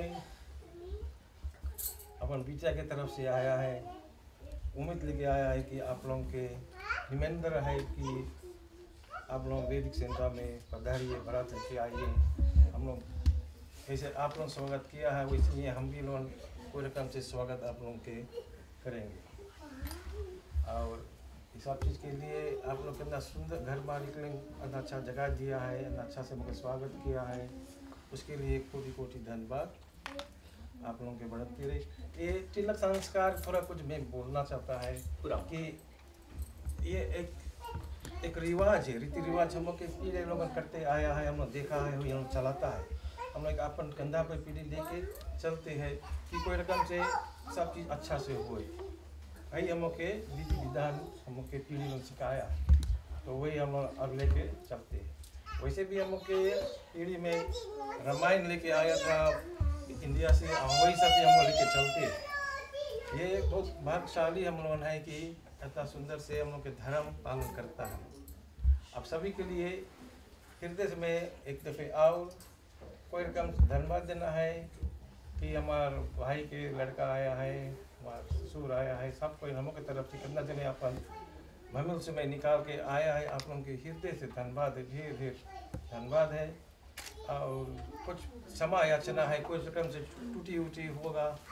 अपन बीचा के तरफ से आया है, उम्मीद लेके आया है कि आप लोगों के निमंत्रण है कि आप लोग वैदिक सेंटर में पधारिए, बरात लेके आइए। हम लोग जैसे आप लोग स्वागत किया है वैसे ही हम भी लोग कोई रकम से स्वागत आप लोगों के करेंगे। और इस सब चीज़ के लिए आप लोग कितना सुंदर घर मालिक ने इतना अच्छा जगह दिया है, इतना अच्छा से मुझे स्वागत किया है, उसके लिए कोटि कोटि धन्यवाद। आप लोगों के बढ़ते रहे। ये तिलक संस्कार थोड़ा कुछ मैं बोलना चाहता है कि ये एक रिवाज है, रीति रिवाज हम लोग के पीढ़ी लोग करते आया है, हम लोग देखा है, हम लोग चलाता है। हम लोग अपन कंधा पर पीढ़ी लेके चलते हैं कि कोई रकम से सब चीज़ अच्छा से होए। वही हम लोग के विधि विधान हम लोग के पीढ़ी लोग सिखाया, तो वही हम लोग अब लेके चलते हैं। वैसे भी हम लोग के पीढ़ी में रामायण लेके आया था इंडिया से, वही सब भी हम लोग लेके चलते हैं। ये बहुत भाग्यशाली हम लोग है कि इतना सुंदर से हम लोग के धर्म पालन करता है। आप सभी के लिए हृदय से मैं एक दफ़े आओ कोई रकम धन्यवाद देना है कि हमारे भाई के लड़का आया है, हमारा ससुर आया है, सब कोई हम लोग की तरफ से कितना जने अपन भमिल से मैं निकाल के आया है। आप लोगों के हृदय से धन्यवाद है, ढेर ढेर धन्यवाद है। और कुछ क्षमा याचना है, कुछ रकम से टूटी उटी होगा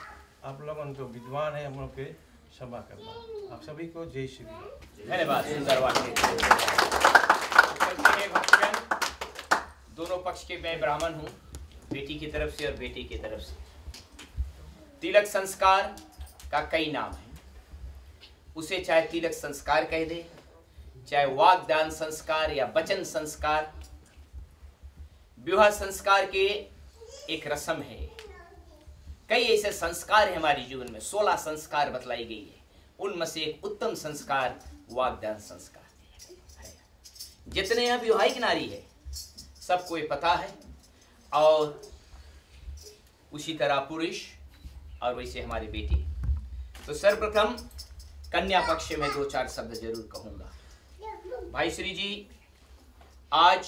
आप लोगों जो विद्वान है हम लोग के क्षमा करना। आप सभी को जय श्री राम। धन्यवाद, सुंदर वाक्य। चलते हैं भक्तगण, दोनों पक्ष के मैं ब्राह्मण हूँ, बेटी की तरफ से और बेटी की तरफ से। तिलक संस्कार का कई नाम है, उसे चाहे तिलक संस्कार कह दे, चाहे वागदान संस्कार या वचन संस्कार। विवाह संस्कार के एक रस्म है। कई ऐसे संस्कार है हमारे जीवन में, 16 संस्कार बतलाई गई है। उनमें से एक उत्तम संस्कार वागदान संस्कार है। जितने यहाँ विवाहिक नारी है सबको ये पता है, और उसी तरह पुरुष और वैसे हमारी बेटी। तो सर्वप्रथम कन्या पक्ष में 2-4 शब्द जरूर कहूंगा। भाई श्री जी, आज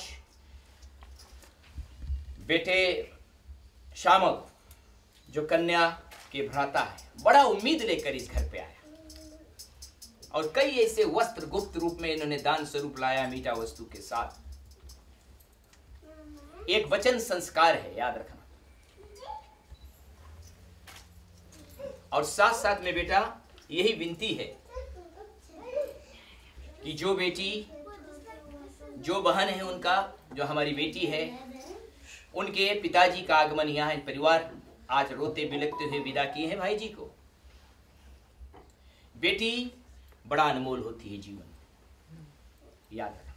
बेटे श्यामक जो कन्या के भ्राता है, बड़ा उम्मीद लेकर इस घर पे आया, और कई ऐसे वस्त्र गुप्त रूप में इन्होंने दान स्वरूप लाया, मीठा वस्तु के साथ। एक वचन संस्कार है, याद रखना। और साथ साथ में बेटा यही विनती है कि जो बेटी, जो बहन है उनका, जो हमारी बेटी है, उनके पिताजी का आगमन यहाँ है। परिवार आज रोते बिलखते हुए विदा किए हैं भाई जी को। बेटी बड़ा अनमोल होती है जीवन, याद रखना।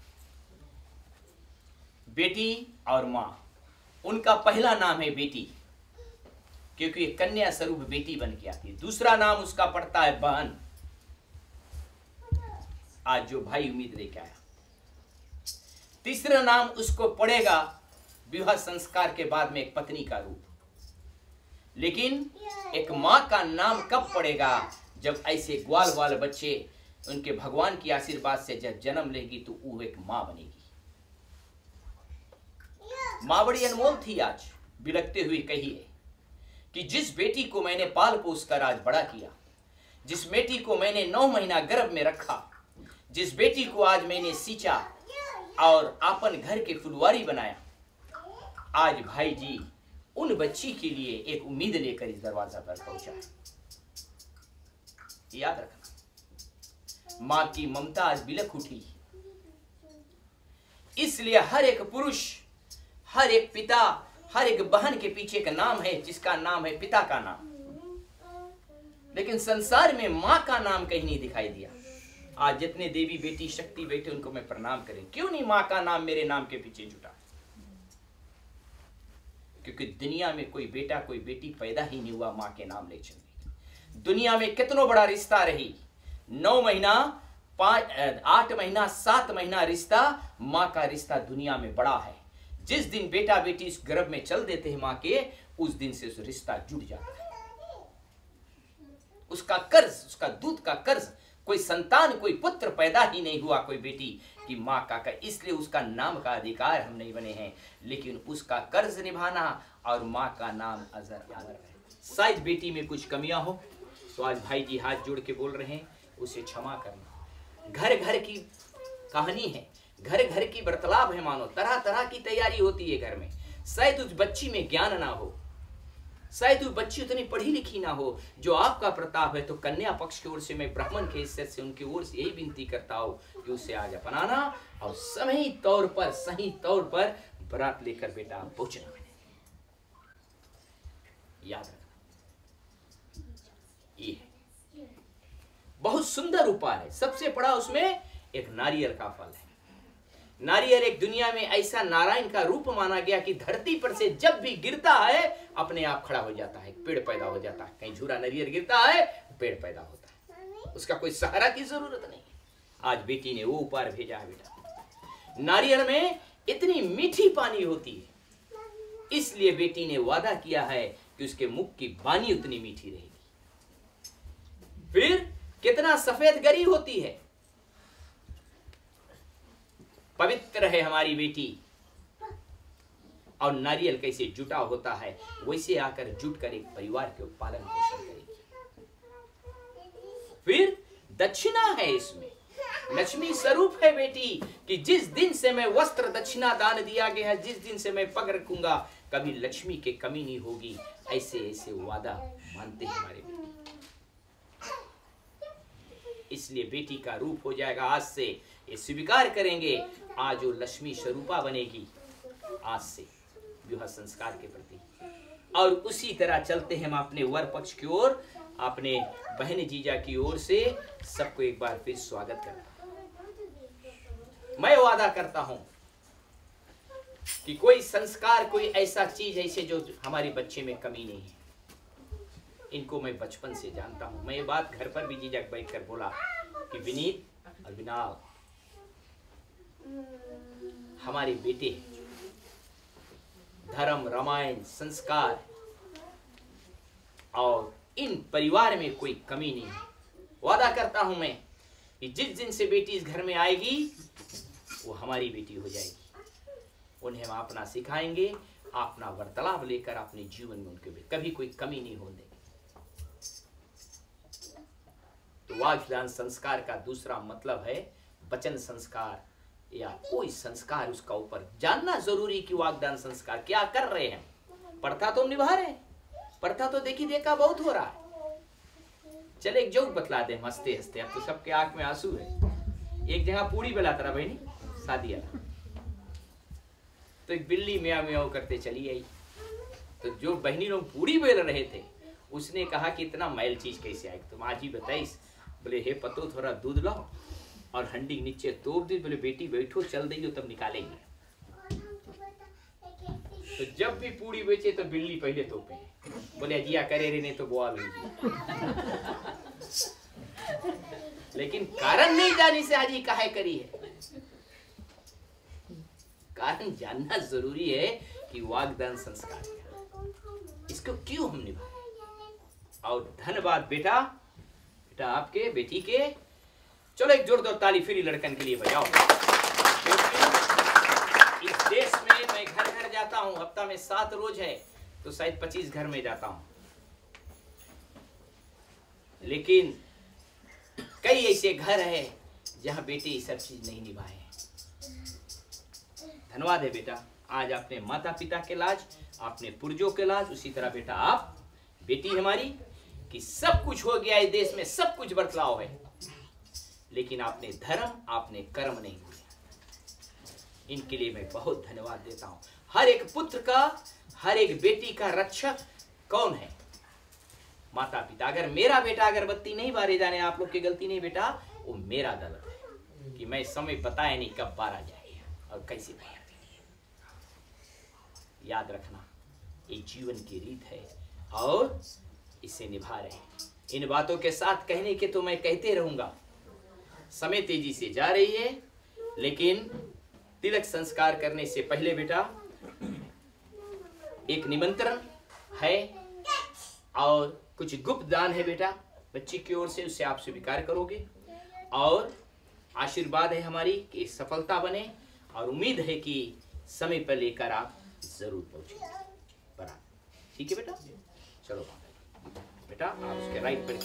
बेटी और माँ, उनका पहला नाम है बेटी, क्योंकि एक कन्या स्वरूप बेटी बन के आती है। दूसरा नाम उसका पड़ता है बहन। आज जो भाई उम्मीद लेके आया, तीसरा नाम उसको पड़ेगा विवाह संस्कार के बाद में एक पत्नी का रूप। लेकिन एक माँ का नाम कब पड़ेगा? जब ऐसे ग्वाल वाले बच्चे उनके भगवान की आशीर्वाद से जब जन्म लेगी तो वो एक माँ बनेगी। माँ बड़ी अनमोल थी। आज बिलखते हुए कहिए कि जिस बेटी को मैंने पाल पोस कर आज बड़ा किया, जिस बेटी को मैंने 9 महीना गर्भ में रखा, जिस बेटी को आज मैंने सींचा और अपन घर के फुलवारी बनाया, आज भाई जी उन बच्ची के लिए एक उम्मीद लेकर इस दरवाजा पर पहुंचा है। याद रखना, मां की ममता आज बिलख उठी। इसलिए हर एक पुरुष, हर एक पिता, हर एक बहन के पीछे एक नाम है, जिसका नाम है पिता का नाम। लेकिन संसार में मां का नाम कहीं नहीं दिखाई दिया। आज जितने देवी बेटी शक्ति बैठे उनको मैं प्रणाम करें, क्यों नहीं मां का नाम मेरे नाम के पीछे जुटा? क्योंकि दुनिया में कोई बेटा कोई बेटी पैदा ही नहीं हुआ मां के नाम ले चलने। दुनिया में कितना बड़ा रिश्ता रही, 9 महीना 8 महीना 7 महीना रिश्ता, मां का रिश्ता दुनिया में बड़ा है। जिस दिन बेटा बेटी इस गर्भ में चल देते हैं मां के, उस दिन से उस रिश्ता जुड़ जाता है। उसका कर्ज, उसका दूध का कर्ज, कोई संतान कोई पुत्र पैदा ही नहीं हुआ, कोई बेटी की मां का, इसलिए उसका नाम का अधिकार हम नहीं बने हैं। लेकिन उसका कर्ज निभाना और मां का नाम अजर अमर है। शायद बेटी में कुछ कमियां हो तो आज भाई जी हाथ जोड़ के बोल रहे हैं, उसे क्षमा करना। घर घर की कहानी है, घर घर की वार्तालाप है, मानो तरह तरह की तैयारी होती है घर में। शायद उस बच्ची में ज्ञान ना हो, शायद वो बच्ची उतनी पढ़ी लिखी ना हो जो आपका प्रताप है। तो कन्या पक्ष की ओर से मैं ब्राह्मण के हिस्से से उनकी ओर से यही विनती करता हूं कि उसे आज अपनाना और सही तौर पर बरात लेकर बेटा पहुंचना। याद रखना, ये है बहुत सुंदर उपाय है। सबसे बड़ा उसमें एक नारियल का फल है। नारियल एक दुनिया में ऐसा नारायण का रूप माना गया कि धरती पर से जब भी गिरता है अपने आप खड़ा हो जाता है, पेड़ पैदा हो जाता है। कहीं झूरा नारियल गिरता है, पेड़ पैदा होता है, उसका कोई सहारा की जरूरत नहीं। आज बेटी ने वो उपाय भेजा है। बेटा, नारियल में इतनी मीठी पानी होती है, इसलिए बेटी ने वादा किया है कि उसके मुख की वाणी उतनी मीठी रहेगी। फिर कितना सफेद गरी होती है, पवित्र है हमारी बेटी। और नारियल कैसे जुटा होता है, वैसे आकर जुटकर एक परिवार के पालन पोषण करेगी। फिर दक्षिणा है इसमें, लक्ष्मी स्वरूप है बेटी कि जिस दिन से मैं वस्त्र दक्षिणा दान दिया गया है, जिस दिन से मैं पग रखूंगा, कभी लक्ष्मी की कमी नहीं होगी, ऐसे ऐसे वादा मानते हैं हमारे बेटे। इसलिए बेटी का रूप हो जाएगा आज से, ये स्वीकार करेंगे आज वो लक्ष्मी स्वरूपा बनेगी आज से विवाह संस्कार के प्रति। और उसी तरह चलते हैं हम अपने वर पक्ष की ओर, अपने बहन जीजा की ओर से सबको एक बार फिर स्वागत करता हूं। मैं वादा करता हूं कि कोई संस्कार, कोई ऐसा चीज ऐसे जो हमारे बच्चे में कमी नहीं है, इनको मैं बचपन से जानता हूं। मैं ये बात घर पर भी जीजा बैठ कर बोला कि विनीत और विनाल हमारे बेटे धर्म, रामायण, संस्कार और इन परिवार में कोई कमी नहीं है। वादा करता हूं मैं कि जिस दिन से बेटी इस घर में आएगी वो हमारी बेटी हो जाएगी। उन्हें हम अपना सिखाएंगे, अपना वार्तालाप लेकर अपने जीवन में उनके कभी कोई कमी नहीं होने देंगे। तो वाग्दान संस्कार का दूसरा मतलब है वचन संस्कार या कोई संस्कार उसका ऊपर जानना जरूरी कि वाग्दान संस्कार क्या कर रहे हैं। पढ़ता तो निभा रहे, पढ़ता तो देखी देखा बहुत हो रहा है। चले एक जोक बतला दे हंसते हंसते, अब तो सबके आंख में आंसू है। एक जगह पूरी बेला तरह बहनी शादी वाला, तो एक बिल्ली म्याऊ म्याऊ करते चली आई। तो जो बहनी लोग पूरी बेल रहे थे उसने कहा कि इतना मैल चीज कैसे आई, तुम आज ही बताइस। बोले हे पतो थोड़ा दूध लाओ और हंडी नीचे तोप दी। बोले बेटी बैठो, चल देगी तब निकालेंगे। तो जब भी पूरी बेचे तो बिल्ली पहले तोपे। बोले अजिया करे रे नहीं तो बुआ भेजी। लेकिन कारण नहीं जाने से आज काहे करी है। कारण जानना जरूरी है कि वाग्दान संस्कार इसको क्यों हम निभाए। और धन्यवाद बेटा, बेटा आपके बेटी के। चलो एक जोरदार ताली फिर लड़कन के लिए बजाओ। इस देश में मैं घर घर जाता हूं, हफ्ता में 7 रोज है तो शायद 25 घर में जाता हूं, लेकिन कई ऐसे घर है जहां बेटे ये सब चीज नहीं निभाए। धन्यवाद है बेटा, आज आपने माता पिता के लाज, आपने पुरजों के लाज, उसी तरह बेटा आप बेटी हमारी कि सब कुछ हो गया इस देश में, सब कुछ बदलाव है, लेकिन आपने धर्म, आपने कर्म नहीं भूले। इनके लिए मैं बहुत धन्यवाद देता हूं। हर एक पुत्र का, हर एक बेटी का रक्षक कौन है? माता पिता। अगर मेरा बेटा अगरबत्ती नहीं बारे जाने, आप लोग की गलती नहीं बेटा, वो मेरा गलत है कि मैं समय बताया नहीं कब बारा जाएगा और कैसे भैया। याद रखना ये जीवन की रीत है और इसे निभा रहे हैं। इन बातों के साथ कहने के तो मैं कहते रहूंगा। समय तेजी से जा रही है, लेकिन तिलक संस्कार करने से पहले बेटा एक निमंत्रण है और कुछ गुप्त दान है बेटा बच्ची की ओर से, उसे आप स्वीकार करोगे और आशीर्वाद है हमारी कि सफलता बने और उम्मीद है कि समय पर लेकर आप जरूर पहुंचेंगे। बराबर ठीक है बेटा। चलो बेटा आप उसके राइट पर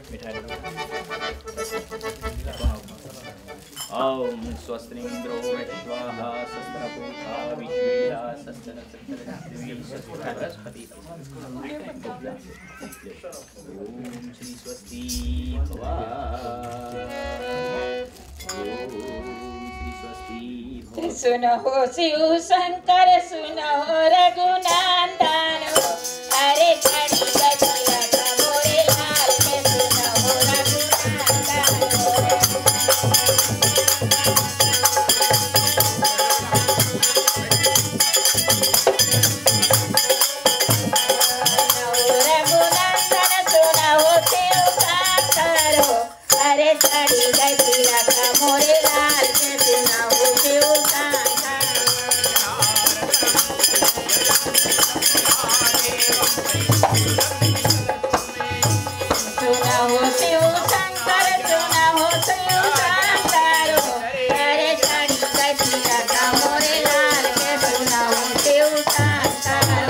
मिठाई ओम स्वस्तिन्द्रो स्वाहा शस्त्रपूता विश्वेदा शस्त्रनक्षत्रदेवी बृहस्पति ओम श्री स्वस्ति भवा ओम श्री स्वस्ति भवा सुनो शिव शंकर सुनो रघुनंदन अरे चढ़ी गई मोरे लाल के सुनो रघुनंदन अरे चढ़ी गई मोरे लाल के सुनाओ शिव सुनाओ शिव शंकर सुनाओ शिव शंकर अरे चढ़ी गई मोरे लाल के सुनाओ शिव शंकर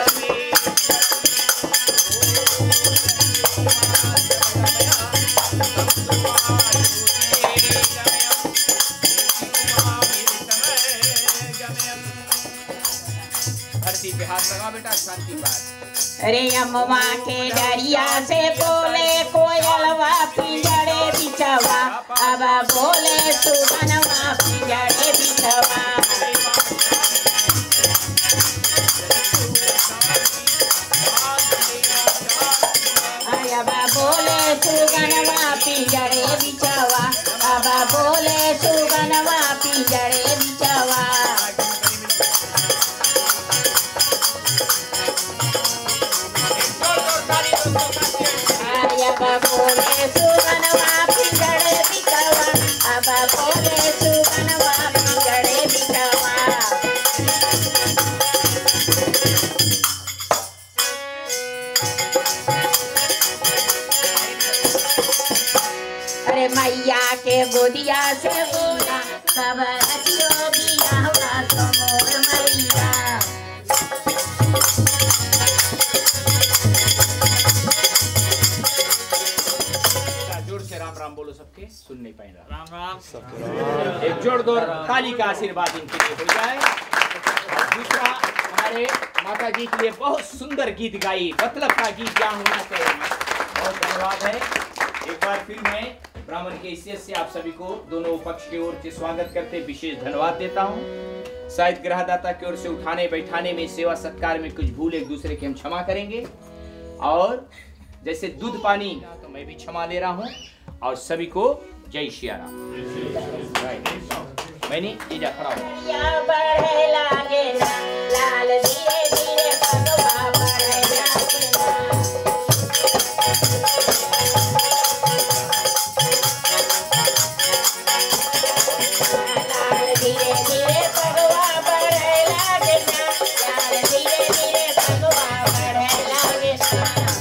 धरती पे हाथ लगा बेटा शांति पाठ अरे अम्मा के डरिया से बोले कोयलवा पिंजड़े बिछवा अब बोले सुगनवा पिंजड़े बिछवा अब बोले सुगनवा पिंजड़े बिछवा अब बोले सुगनवा पिंजड़े बिछवा अब बोले सुगनवा पिंजड़े बिछवा अब बोले सुगनवा पिंजड़े बिछवा अरे मैया के गोदिया से बोला खबर दियो दिया हुआ तो मोर मैया जोर से राम राम बोलो सबके सुन नहीं पाए राम राम एक जोरदार ताली का आशीर्वाद इनके लिए हो जाए। दूसरा हमारे माता जी के लिए बहुत सुंदर गीत गाई मतलब का गीत क्या होना चाहिए बहुत धन्यवाद है। एक बार फिर मैं ब्राह्मण के हैसियत से आप सभी को दोनों पक्ष की ओर से स्वागत करते विशेष धन्यवाद देता हूँ। शायद ग्रहदाता की ओर से उठाने बैठाने में सेवा सत्कार में कुछ भूल एक दूसरे की हम क्षमा करेंगे और जैसे दूध पानी तो मैं भी क्षमा ले रहा हूँ और सभी को जय श्री राम। मैंने इजा खड़ा हूँ या बढ़े लागे ना लाल धीरे धीरे भगवा बढ़े लागे ना लाल धीरे धीरे भगवा बढ़े लागे ना लाल धीरे धीरे भगवा बढ़े लागे ना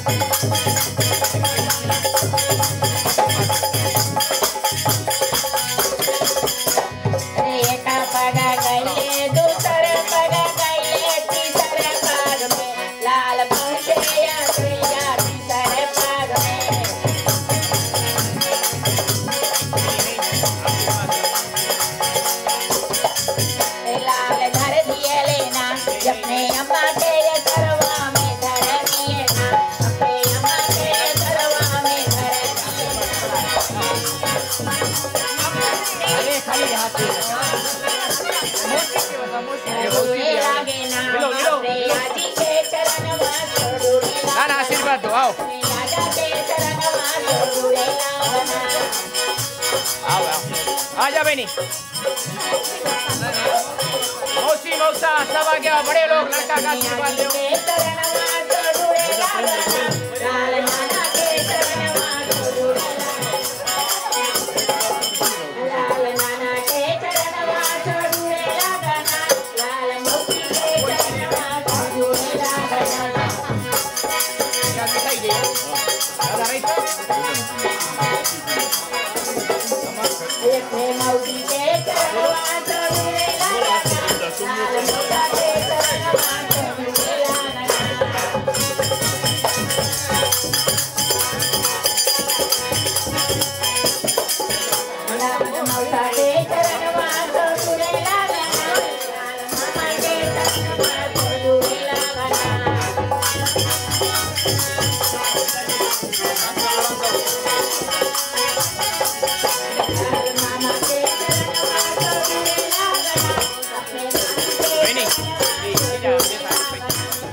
एक पगा गईले दूसर पगा गईले तीसर पाग में लाल पहुंचे या तीसर पाग में लाल धर दिए लेना अपने अम्मा के सरवा में धर दिए ना अपने अम्मा के सरवा में धर दिए लागे ना प्रिया जी के चरण में ना आशीर्वाद दो आओ राजा के चरण में जोड़े लावना आओ आ जा बहनी मौसी मौसा सब आ गया बड़े लोग लड़का का आशीर्वाद दो के चरण में जोड़े लावना लाल नाना के चरण में जोड़े लाल नाना के चरण में जोड़े लावना लाल मौसी के चरण में जोड़े लावना क्या दिखाई दे दादा राइट अपने मौसी के चरण में जोड़े लावना लाल मौसा के चरण में जोड़े लावना मामा के चरणवा तो अपने बहनी, ये जा, ये साथ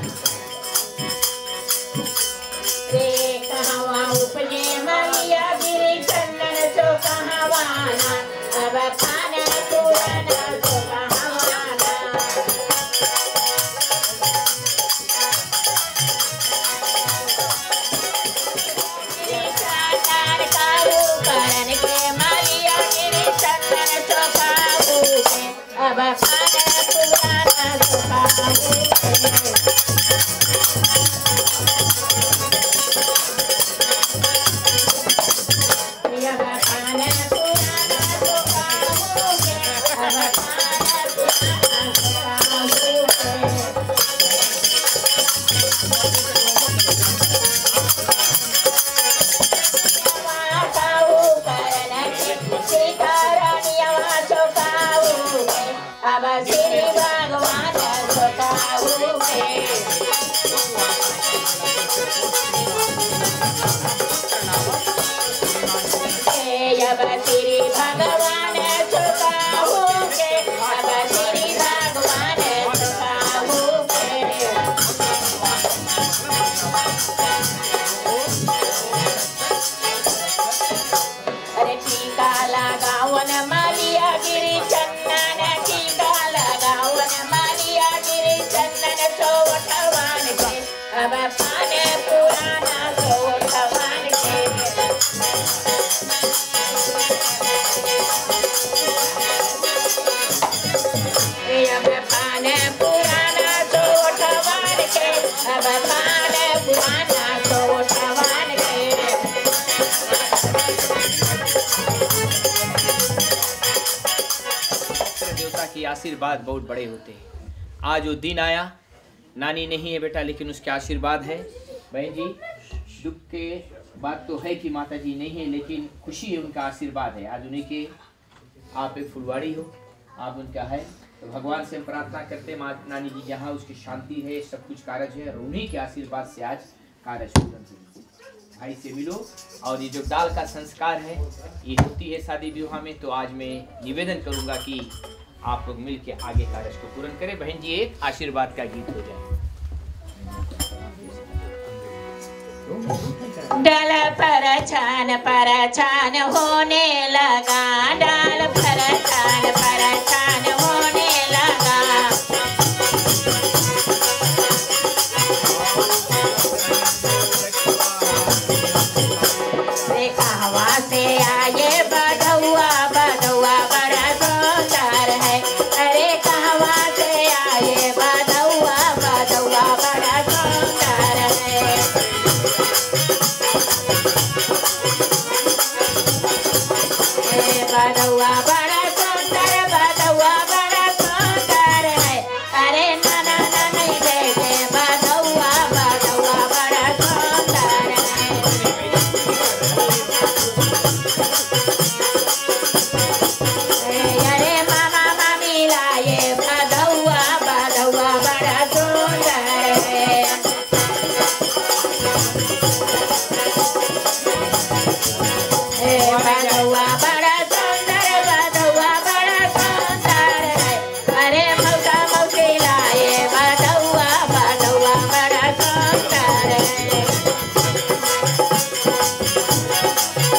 रे कहवा उपजे मलिया गिरी चंदन चो कहवाना अब खाने पुराना चो कहवाना चार काऊ करन के मलिया गिरी चंदन चो कहू के अब खाने पुराना चो कहू के आशीर्वाद बहुत बड़े होते हैं। आज वो दिन आया, नानी नहीं है बेटा, लेकिन उसके आशीर्वाद है। बहन जी, दुख के बात तो है कि माता जी नहीं है, लेकिन खुशी है, उनका आशीर्वाद है। आज उन्हीं के आप एक फुलवाड़ी हो, आप उनका है, तो भगवान से हम प्रार्थना करते हैं, माँ नानी जी जहाँ उसकी शांति है, सब कुछ कारज है, और उन्हीं के आशीर्वाद से आज कारज पूर्ण। भाई से मिलो। और ये जो डाल का संस्कार है, ये होती है शादी विवाह में, तो आज मैं निवेदन करूंगा कि आप लोग मिल के आगे कार्य को पूर्ण करें। बहन जी, एक आशीर्वाद का गीत हो जाए। डाल परछान होने लगा, डाल परछान होने लगा। कहवा से आए बधुआ, बधुआ बड़ा सुंदर है। अरे कहवा से आए बधुआ, बधुआ बड़ा सुंदर है। बधुआ बड़ा सुंदर, बधुआ बड़ा सुंदर है। अरे नाना नानी देखे बधुआ, बधुआ बड़ा सुंदर है। अरे मामा मामी लाए बधुआ, बधुआ बड़ा सुंदर है। बधुआ बड़ा सुंदर, बधुआ बड़ा सुंदर है। अरे मौसा मौसी लाए बधुआ, बधुआ बड़ा सुंदर है।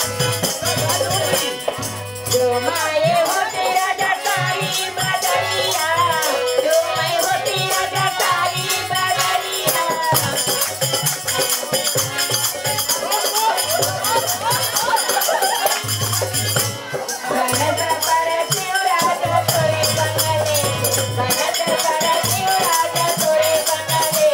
जो माए होती राजा काली बदरिया, जो माए होती राजा काली बदरिया। भरत पर शिवराज तोरे बंगले, भरत पर शिवराज तोरे बंगले।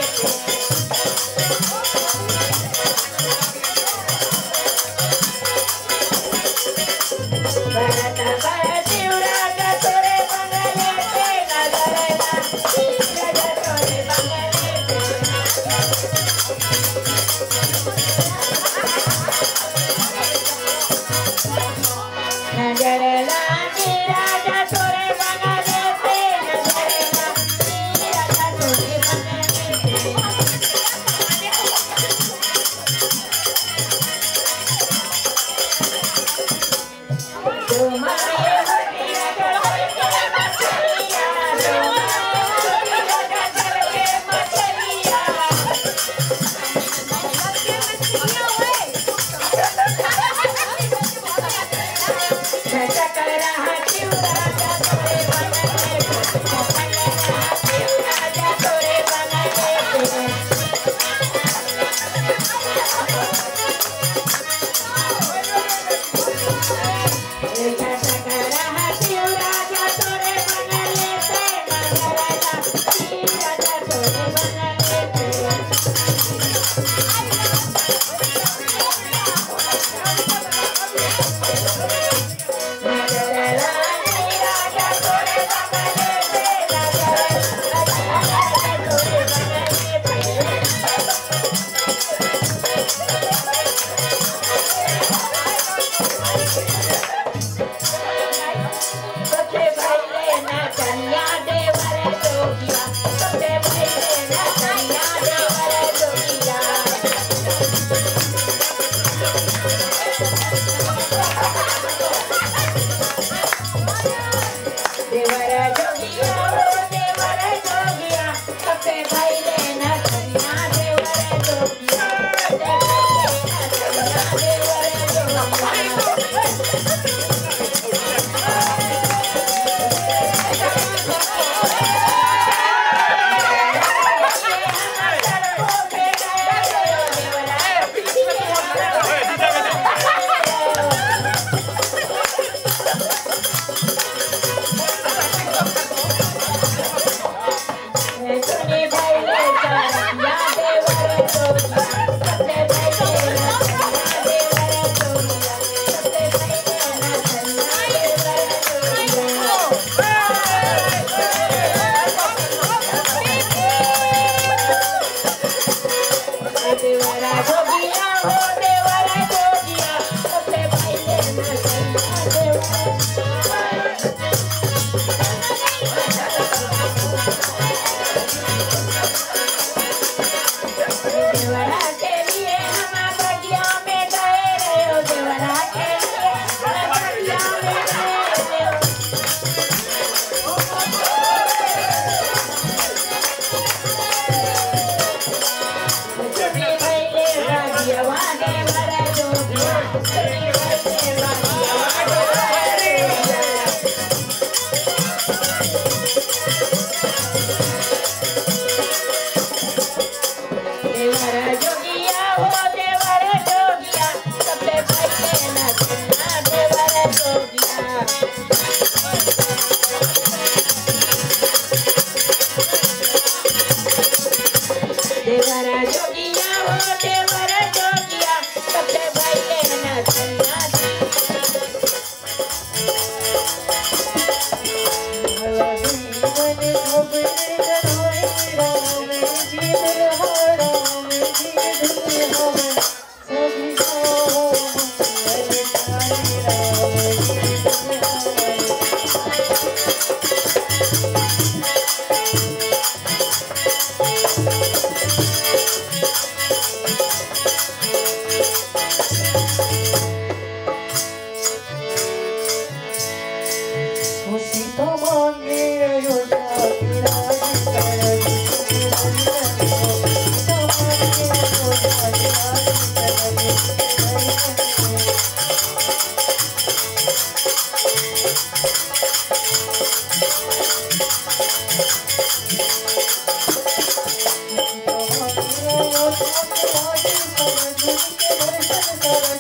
भरत पर शिवराज तोरे बंगले पे नजरना, शिवराज तोरे बंगले पे। नजरना शिवराज तोरे बंगले पे, नजरना शिवराज तोरे बंगले पे। जो माए होती राजा करके मछलिया, जो माए होती राजा करके मछलिया। झटक रहा शिवराज तोरे बंगले पे, झटक रहा शिवराज तोरे बंगले पे। झटक रहा शिवराज तोरे बंगले पे, नजरना शिवराज तोरे बंगले पे। नजरना शिवराज तोरे बंगले पे, नजरना शिवराज तोरे बंगले पे। सबसे पहले नचनिया देवर जोगिया, सबसे पहले नचनिया देवर जोगिया। देवर जोगिया हो देवर जोगिया, सबसे पहले नचनिया देवर जोगिया, सबसे पहले नचनिया देवर सुनी पहले चरनिया देवर जोगिया, सबसे पहले नचनिया देवर जोगिया, सबसे पहले नचनिया देवर जोगिया। देवरा जोगिया हो देवरा जोगिया, सबसे पहले नचनिया देवर देवरा के लिए हम बगिया में गए रहे हो, देवरा के लिए हम बगिया में गए रहे हो। सुनी पहले रागियवा देवर जोगिया, सुनी पहले रागियवा देवर जोगिया। देवर जोगिया हो देवर जोगिया, सबसे पहले नचनिया देवर जोगिया। देवर जोगिया हो देवर जोगिया, सबसे पहले नचनिया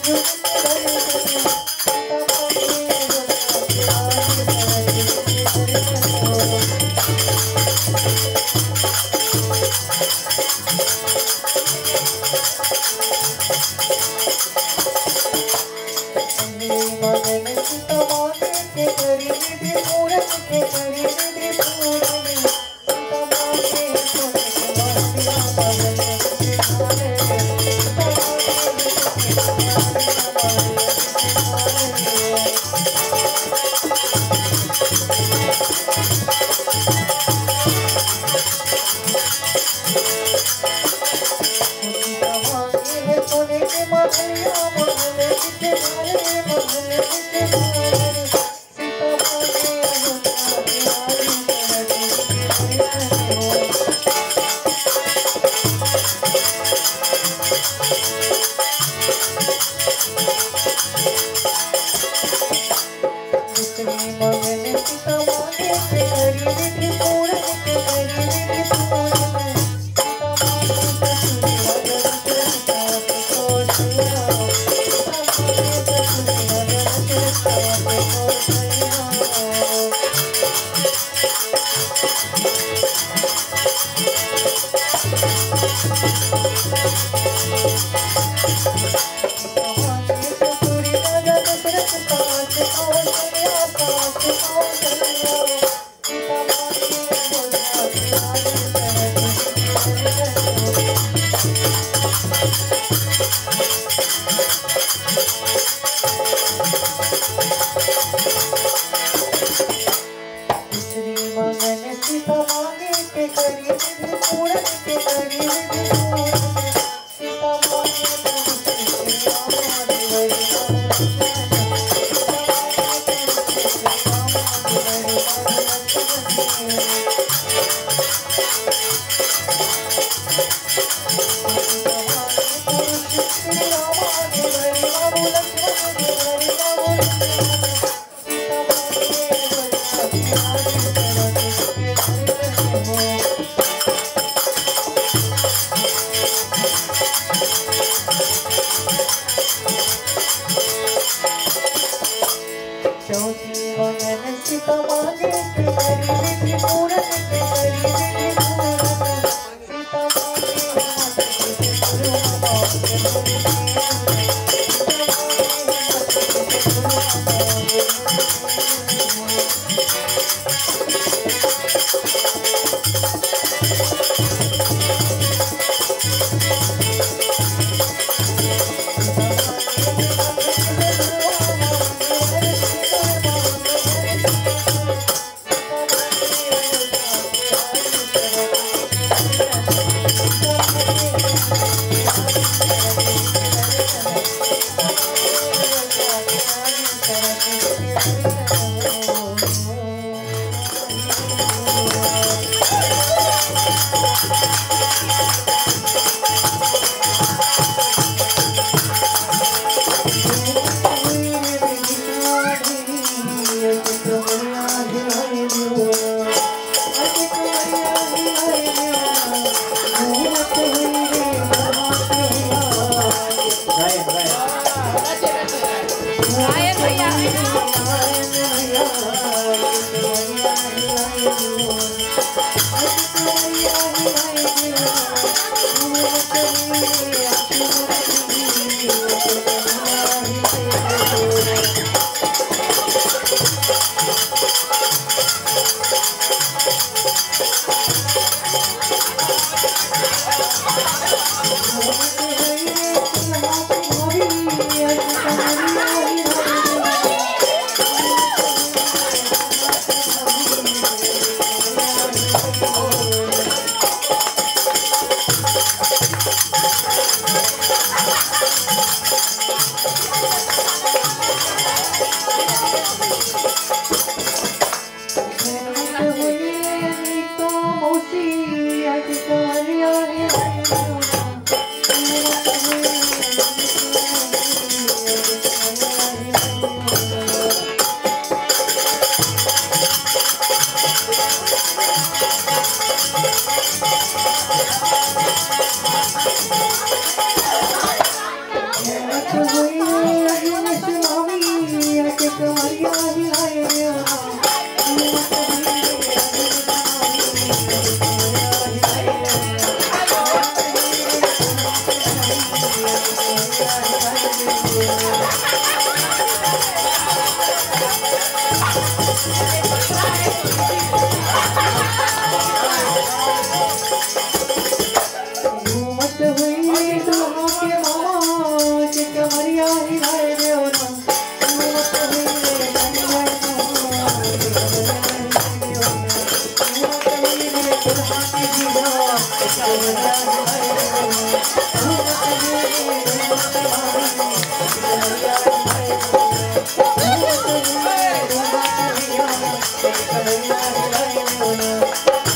Hãy subscribe cho kênh Ghiền Mì Gõ để không bỏ lỡ घूमत हुई दुल्हा के मामा के कमरिया हिलाए देव ना घूमत हुई रे कन्या मामा के कमरिया हिलाए देव ना घूमत हुई रे दुल्हा के जीवा के कमरिया हिलाए देव ना घूमत हुई रे दुल्हा के मामा के कमरिया हिलाए देव ना घूमत हुई रे दुल्हा के जीवा के कमरिया हिलाए देव ना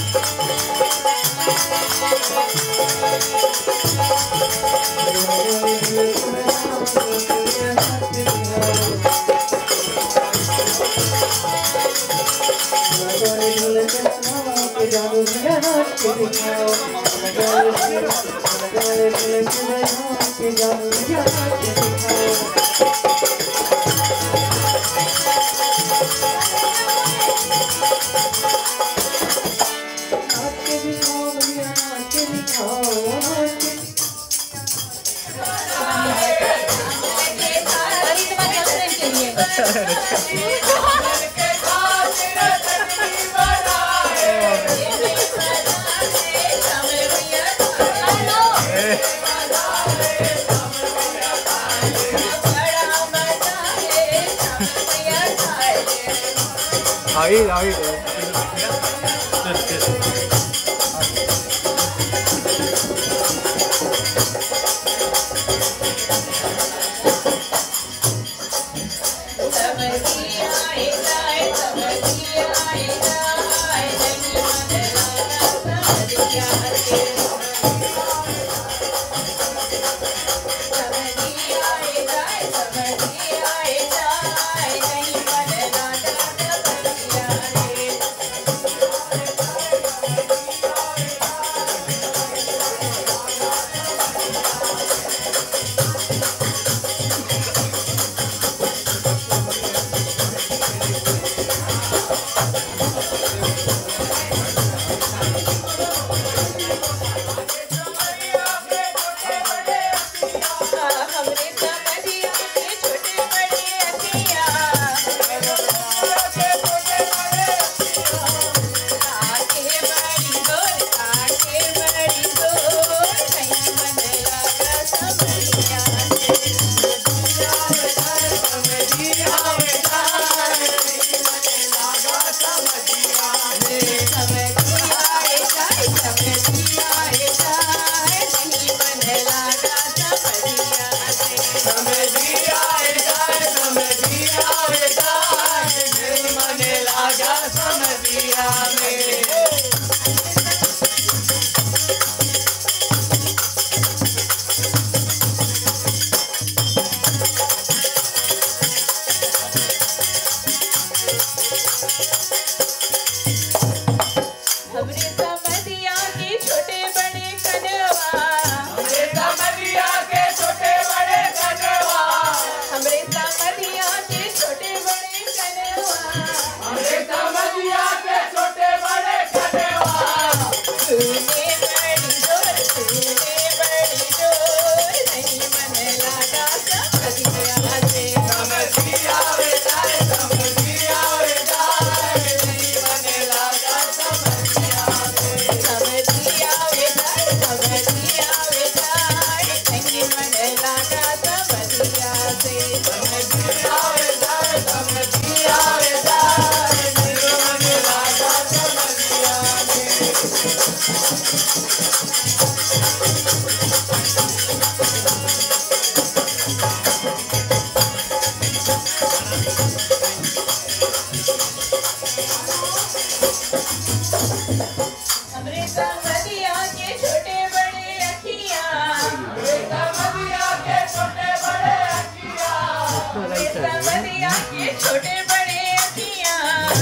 छोटे बड़े अखियाँ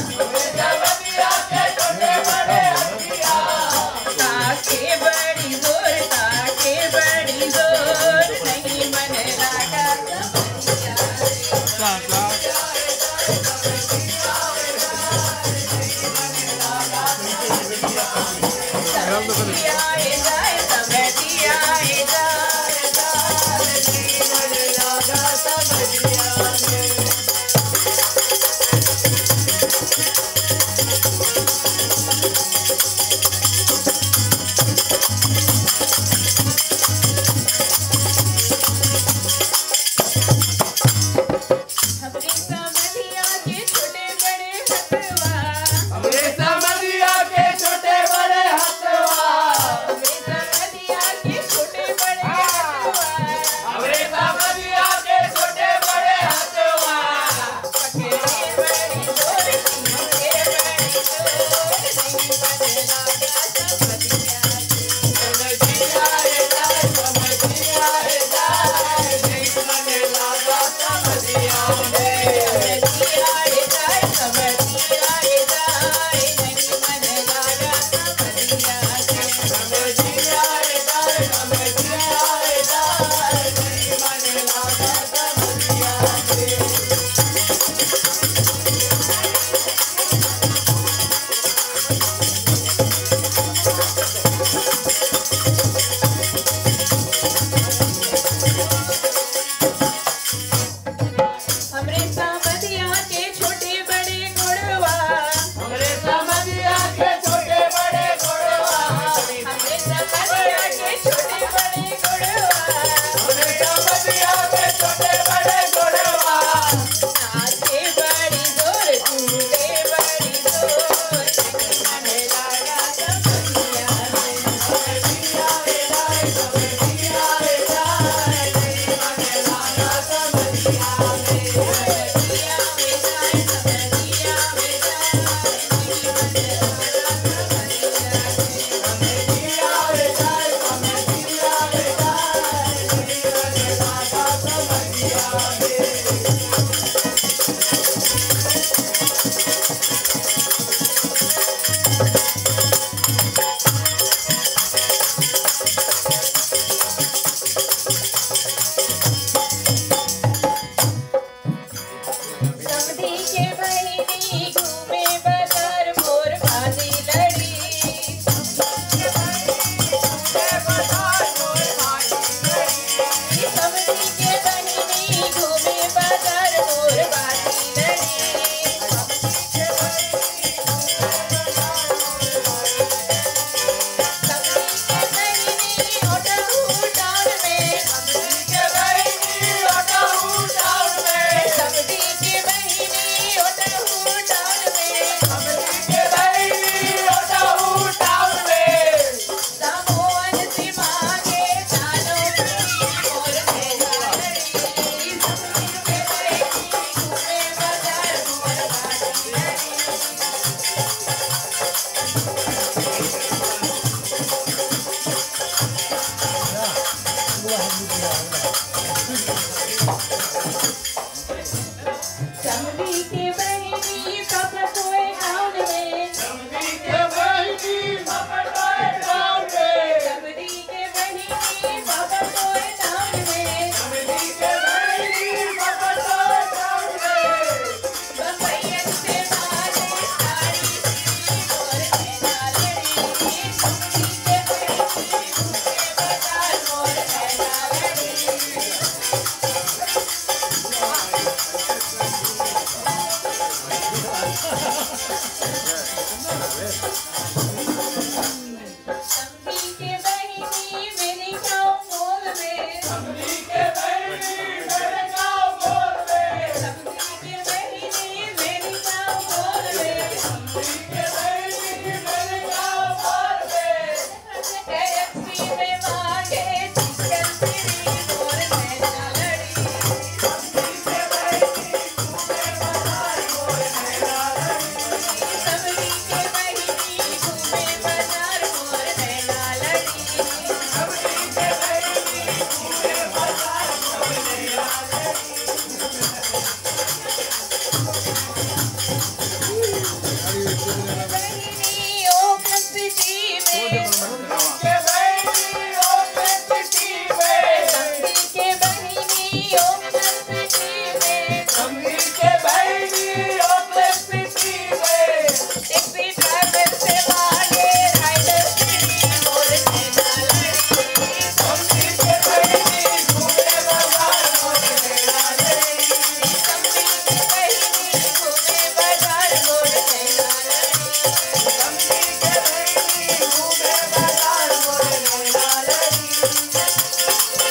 ताके बड़ी जोर नहीं मन लागा समझिया आए जाए समझिया आए जाए समधी के बहिनी पपटोए गाँव में समधी के बहिनी पपटोए गाँव में समधी के बहिनी पपटोए गाँव में समधी के बहिनी पपटोए गाँव में बम्बईयन से मारे साड़ी और नैना लड़ी समधी के बहिनी भूखे बाजार और नैना लड़ी समधी के बहिनी मेरी गाँव बोल में समधी के बहिनी मेरे गाँव बोल में समधी के बहिनी मेरी गाँव बोल में समधी के बहिनी मेरे गाँव बोल में टैक्सी में मांगे चिकन तेरी और नैना लड़ी समधी के बहिनी घूमे बाजार और नैना लड़ी समधी के बहिनी घूमे बाजार और नैना लड़ी समधी के बहिनी घूमे बाजार और नैना लड़ी बहिनी ओ कंपटी में समधी के बहिनी ओ कंपटी में समधी के बहिनी ओ कंपटी में समधी के बहिनी ओ कंपटी में टैक्सी ड्राइवर से मांगे राइडर तेरी और नैना लड़ी समधी के बहिनी घूमे बाजार और नैना लड़ी समधी के बहिनी घूमे बाजार और नैना लड़ी समधी के बहिनी घूमे बाजार और नैना लड़ी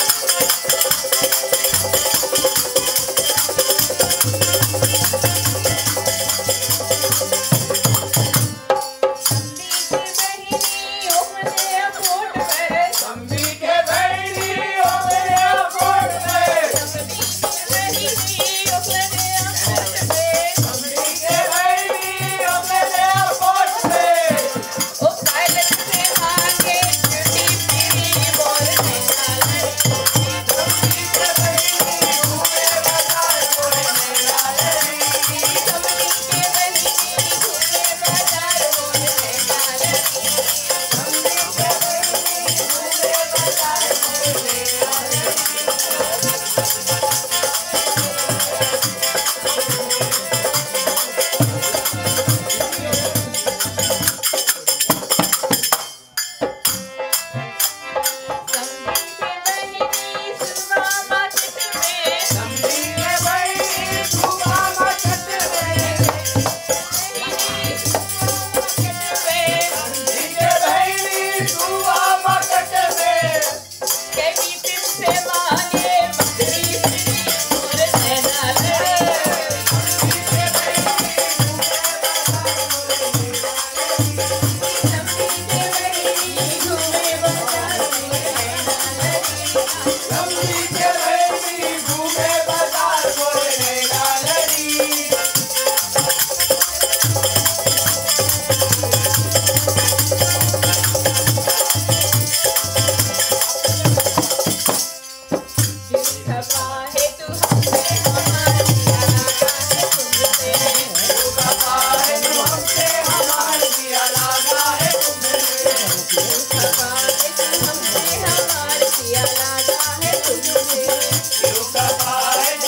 समधी के बहिनी ओ मेरे अकोट पर समधी के बहिनी ओ मेरे अकोट पर समधी के बहिनी ओ मेरे अकोट पर ओ पायलट से मांगे ब्यूटी तेरी बोल नैना लड़ी समधी के बहिनी घूमे बाजार और नैना लड़ी समधी के बहिनी घूमे बाजार और नैना लड़ी समधी के बहिनी घूमे बाजार और नैना लड़ी समधी के बहिनी सुबह मार्केट में समधी के बहिनी सुबह मार्केट में समधी के बहिनी सुबह मार्केट में कैदी पिप से मांगे मछली तेरी और नैना लड़ी समधी के बहिनी घूमे बाजार और नैना लड़ी समधी के बहिनी घूमे बाजार और नैना लड़ी खपा है तू हमसे हमार दिया लगा है तुमसे खपा है तू हमसे हमार दिया लगा है तुमसे खपा है तू हमसे हमार दिया लगा है तुमसे खपा है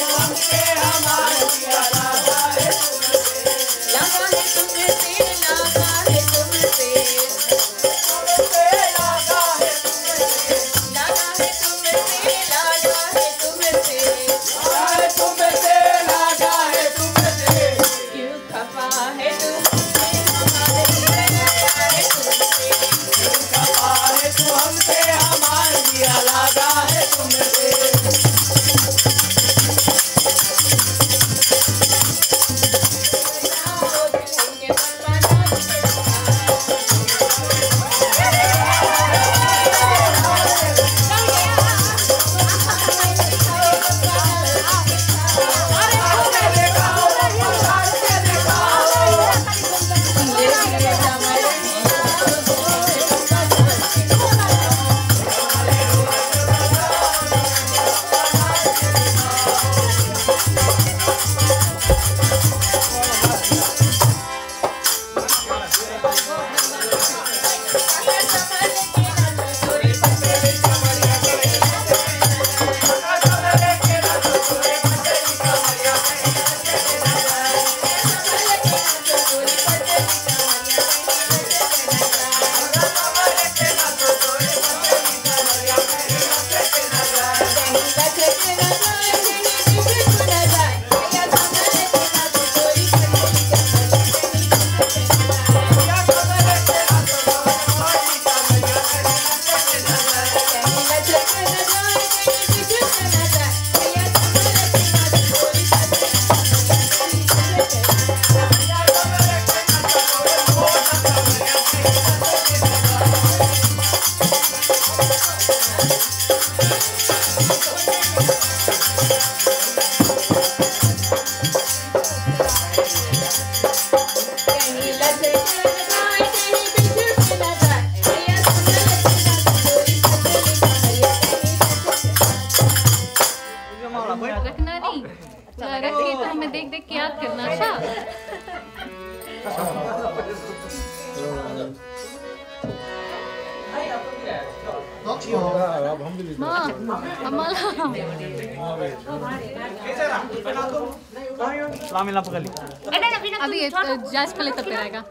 रखना नहीं, रख के तो हमें देख देख के याद करना। अच्छा माँ हमारा अभी जांच पहले तब रहेगा।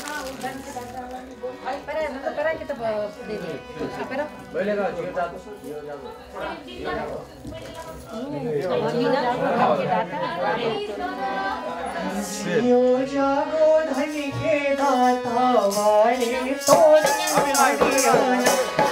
यो जागो धन के दाता वाले तोड़ हरियाणा।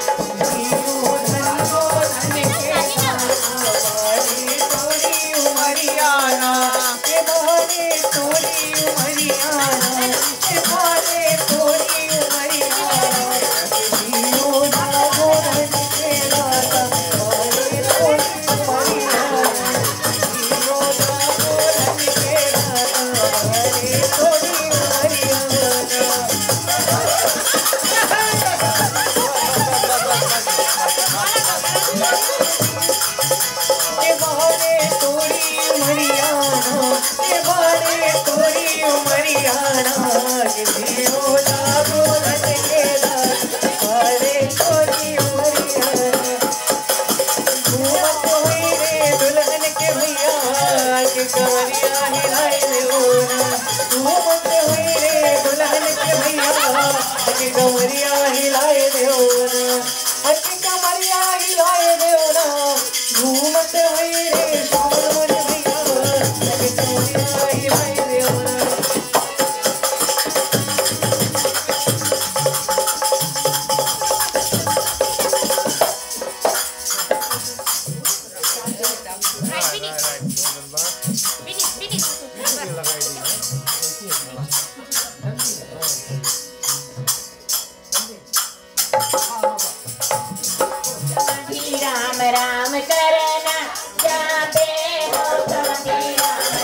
राम राम करना जाते हो कभी राम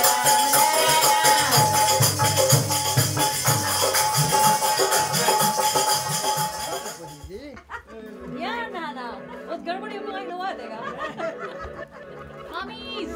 राम यार नाना बहुत गड़बड़ी हम लोग नवा देगा। मामीज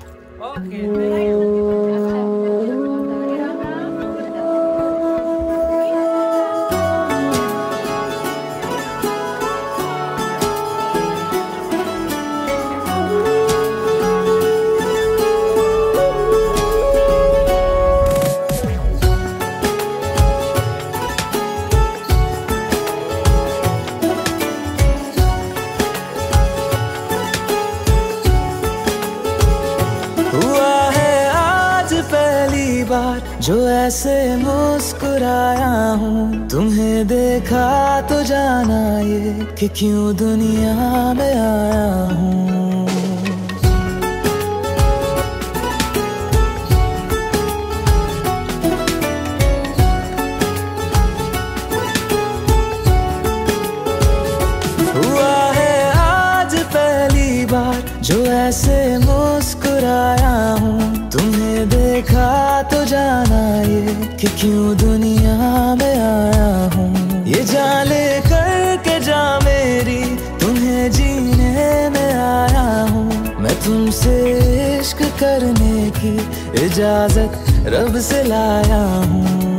जो ऐसे मुस्कुराया हूँ, तुम्हें देखा तो जाना ये कि क्यों दुनिया में आया हूँ। हुआ है आज पहली बार जो ऐसे मुस्कुराया हूँ, तुम्हें देखा तो जाना ये कि क्यों दुनिया में आया हूँ। ये जान ले करके जा मेरी, तुम्हें जीने में आया हूँ। मैं तुमसे इश्क करने की इजाजत रब से लाया हूँ।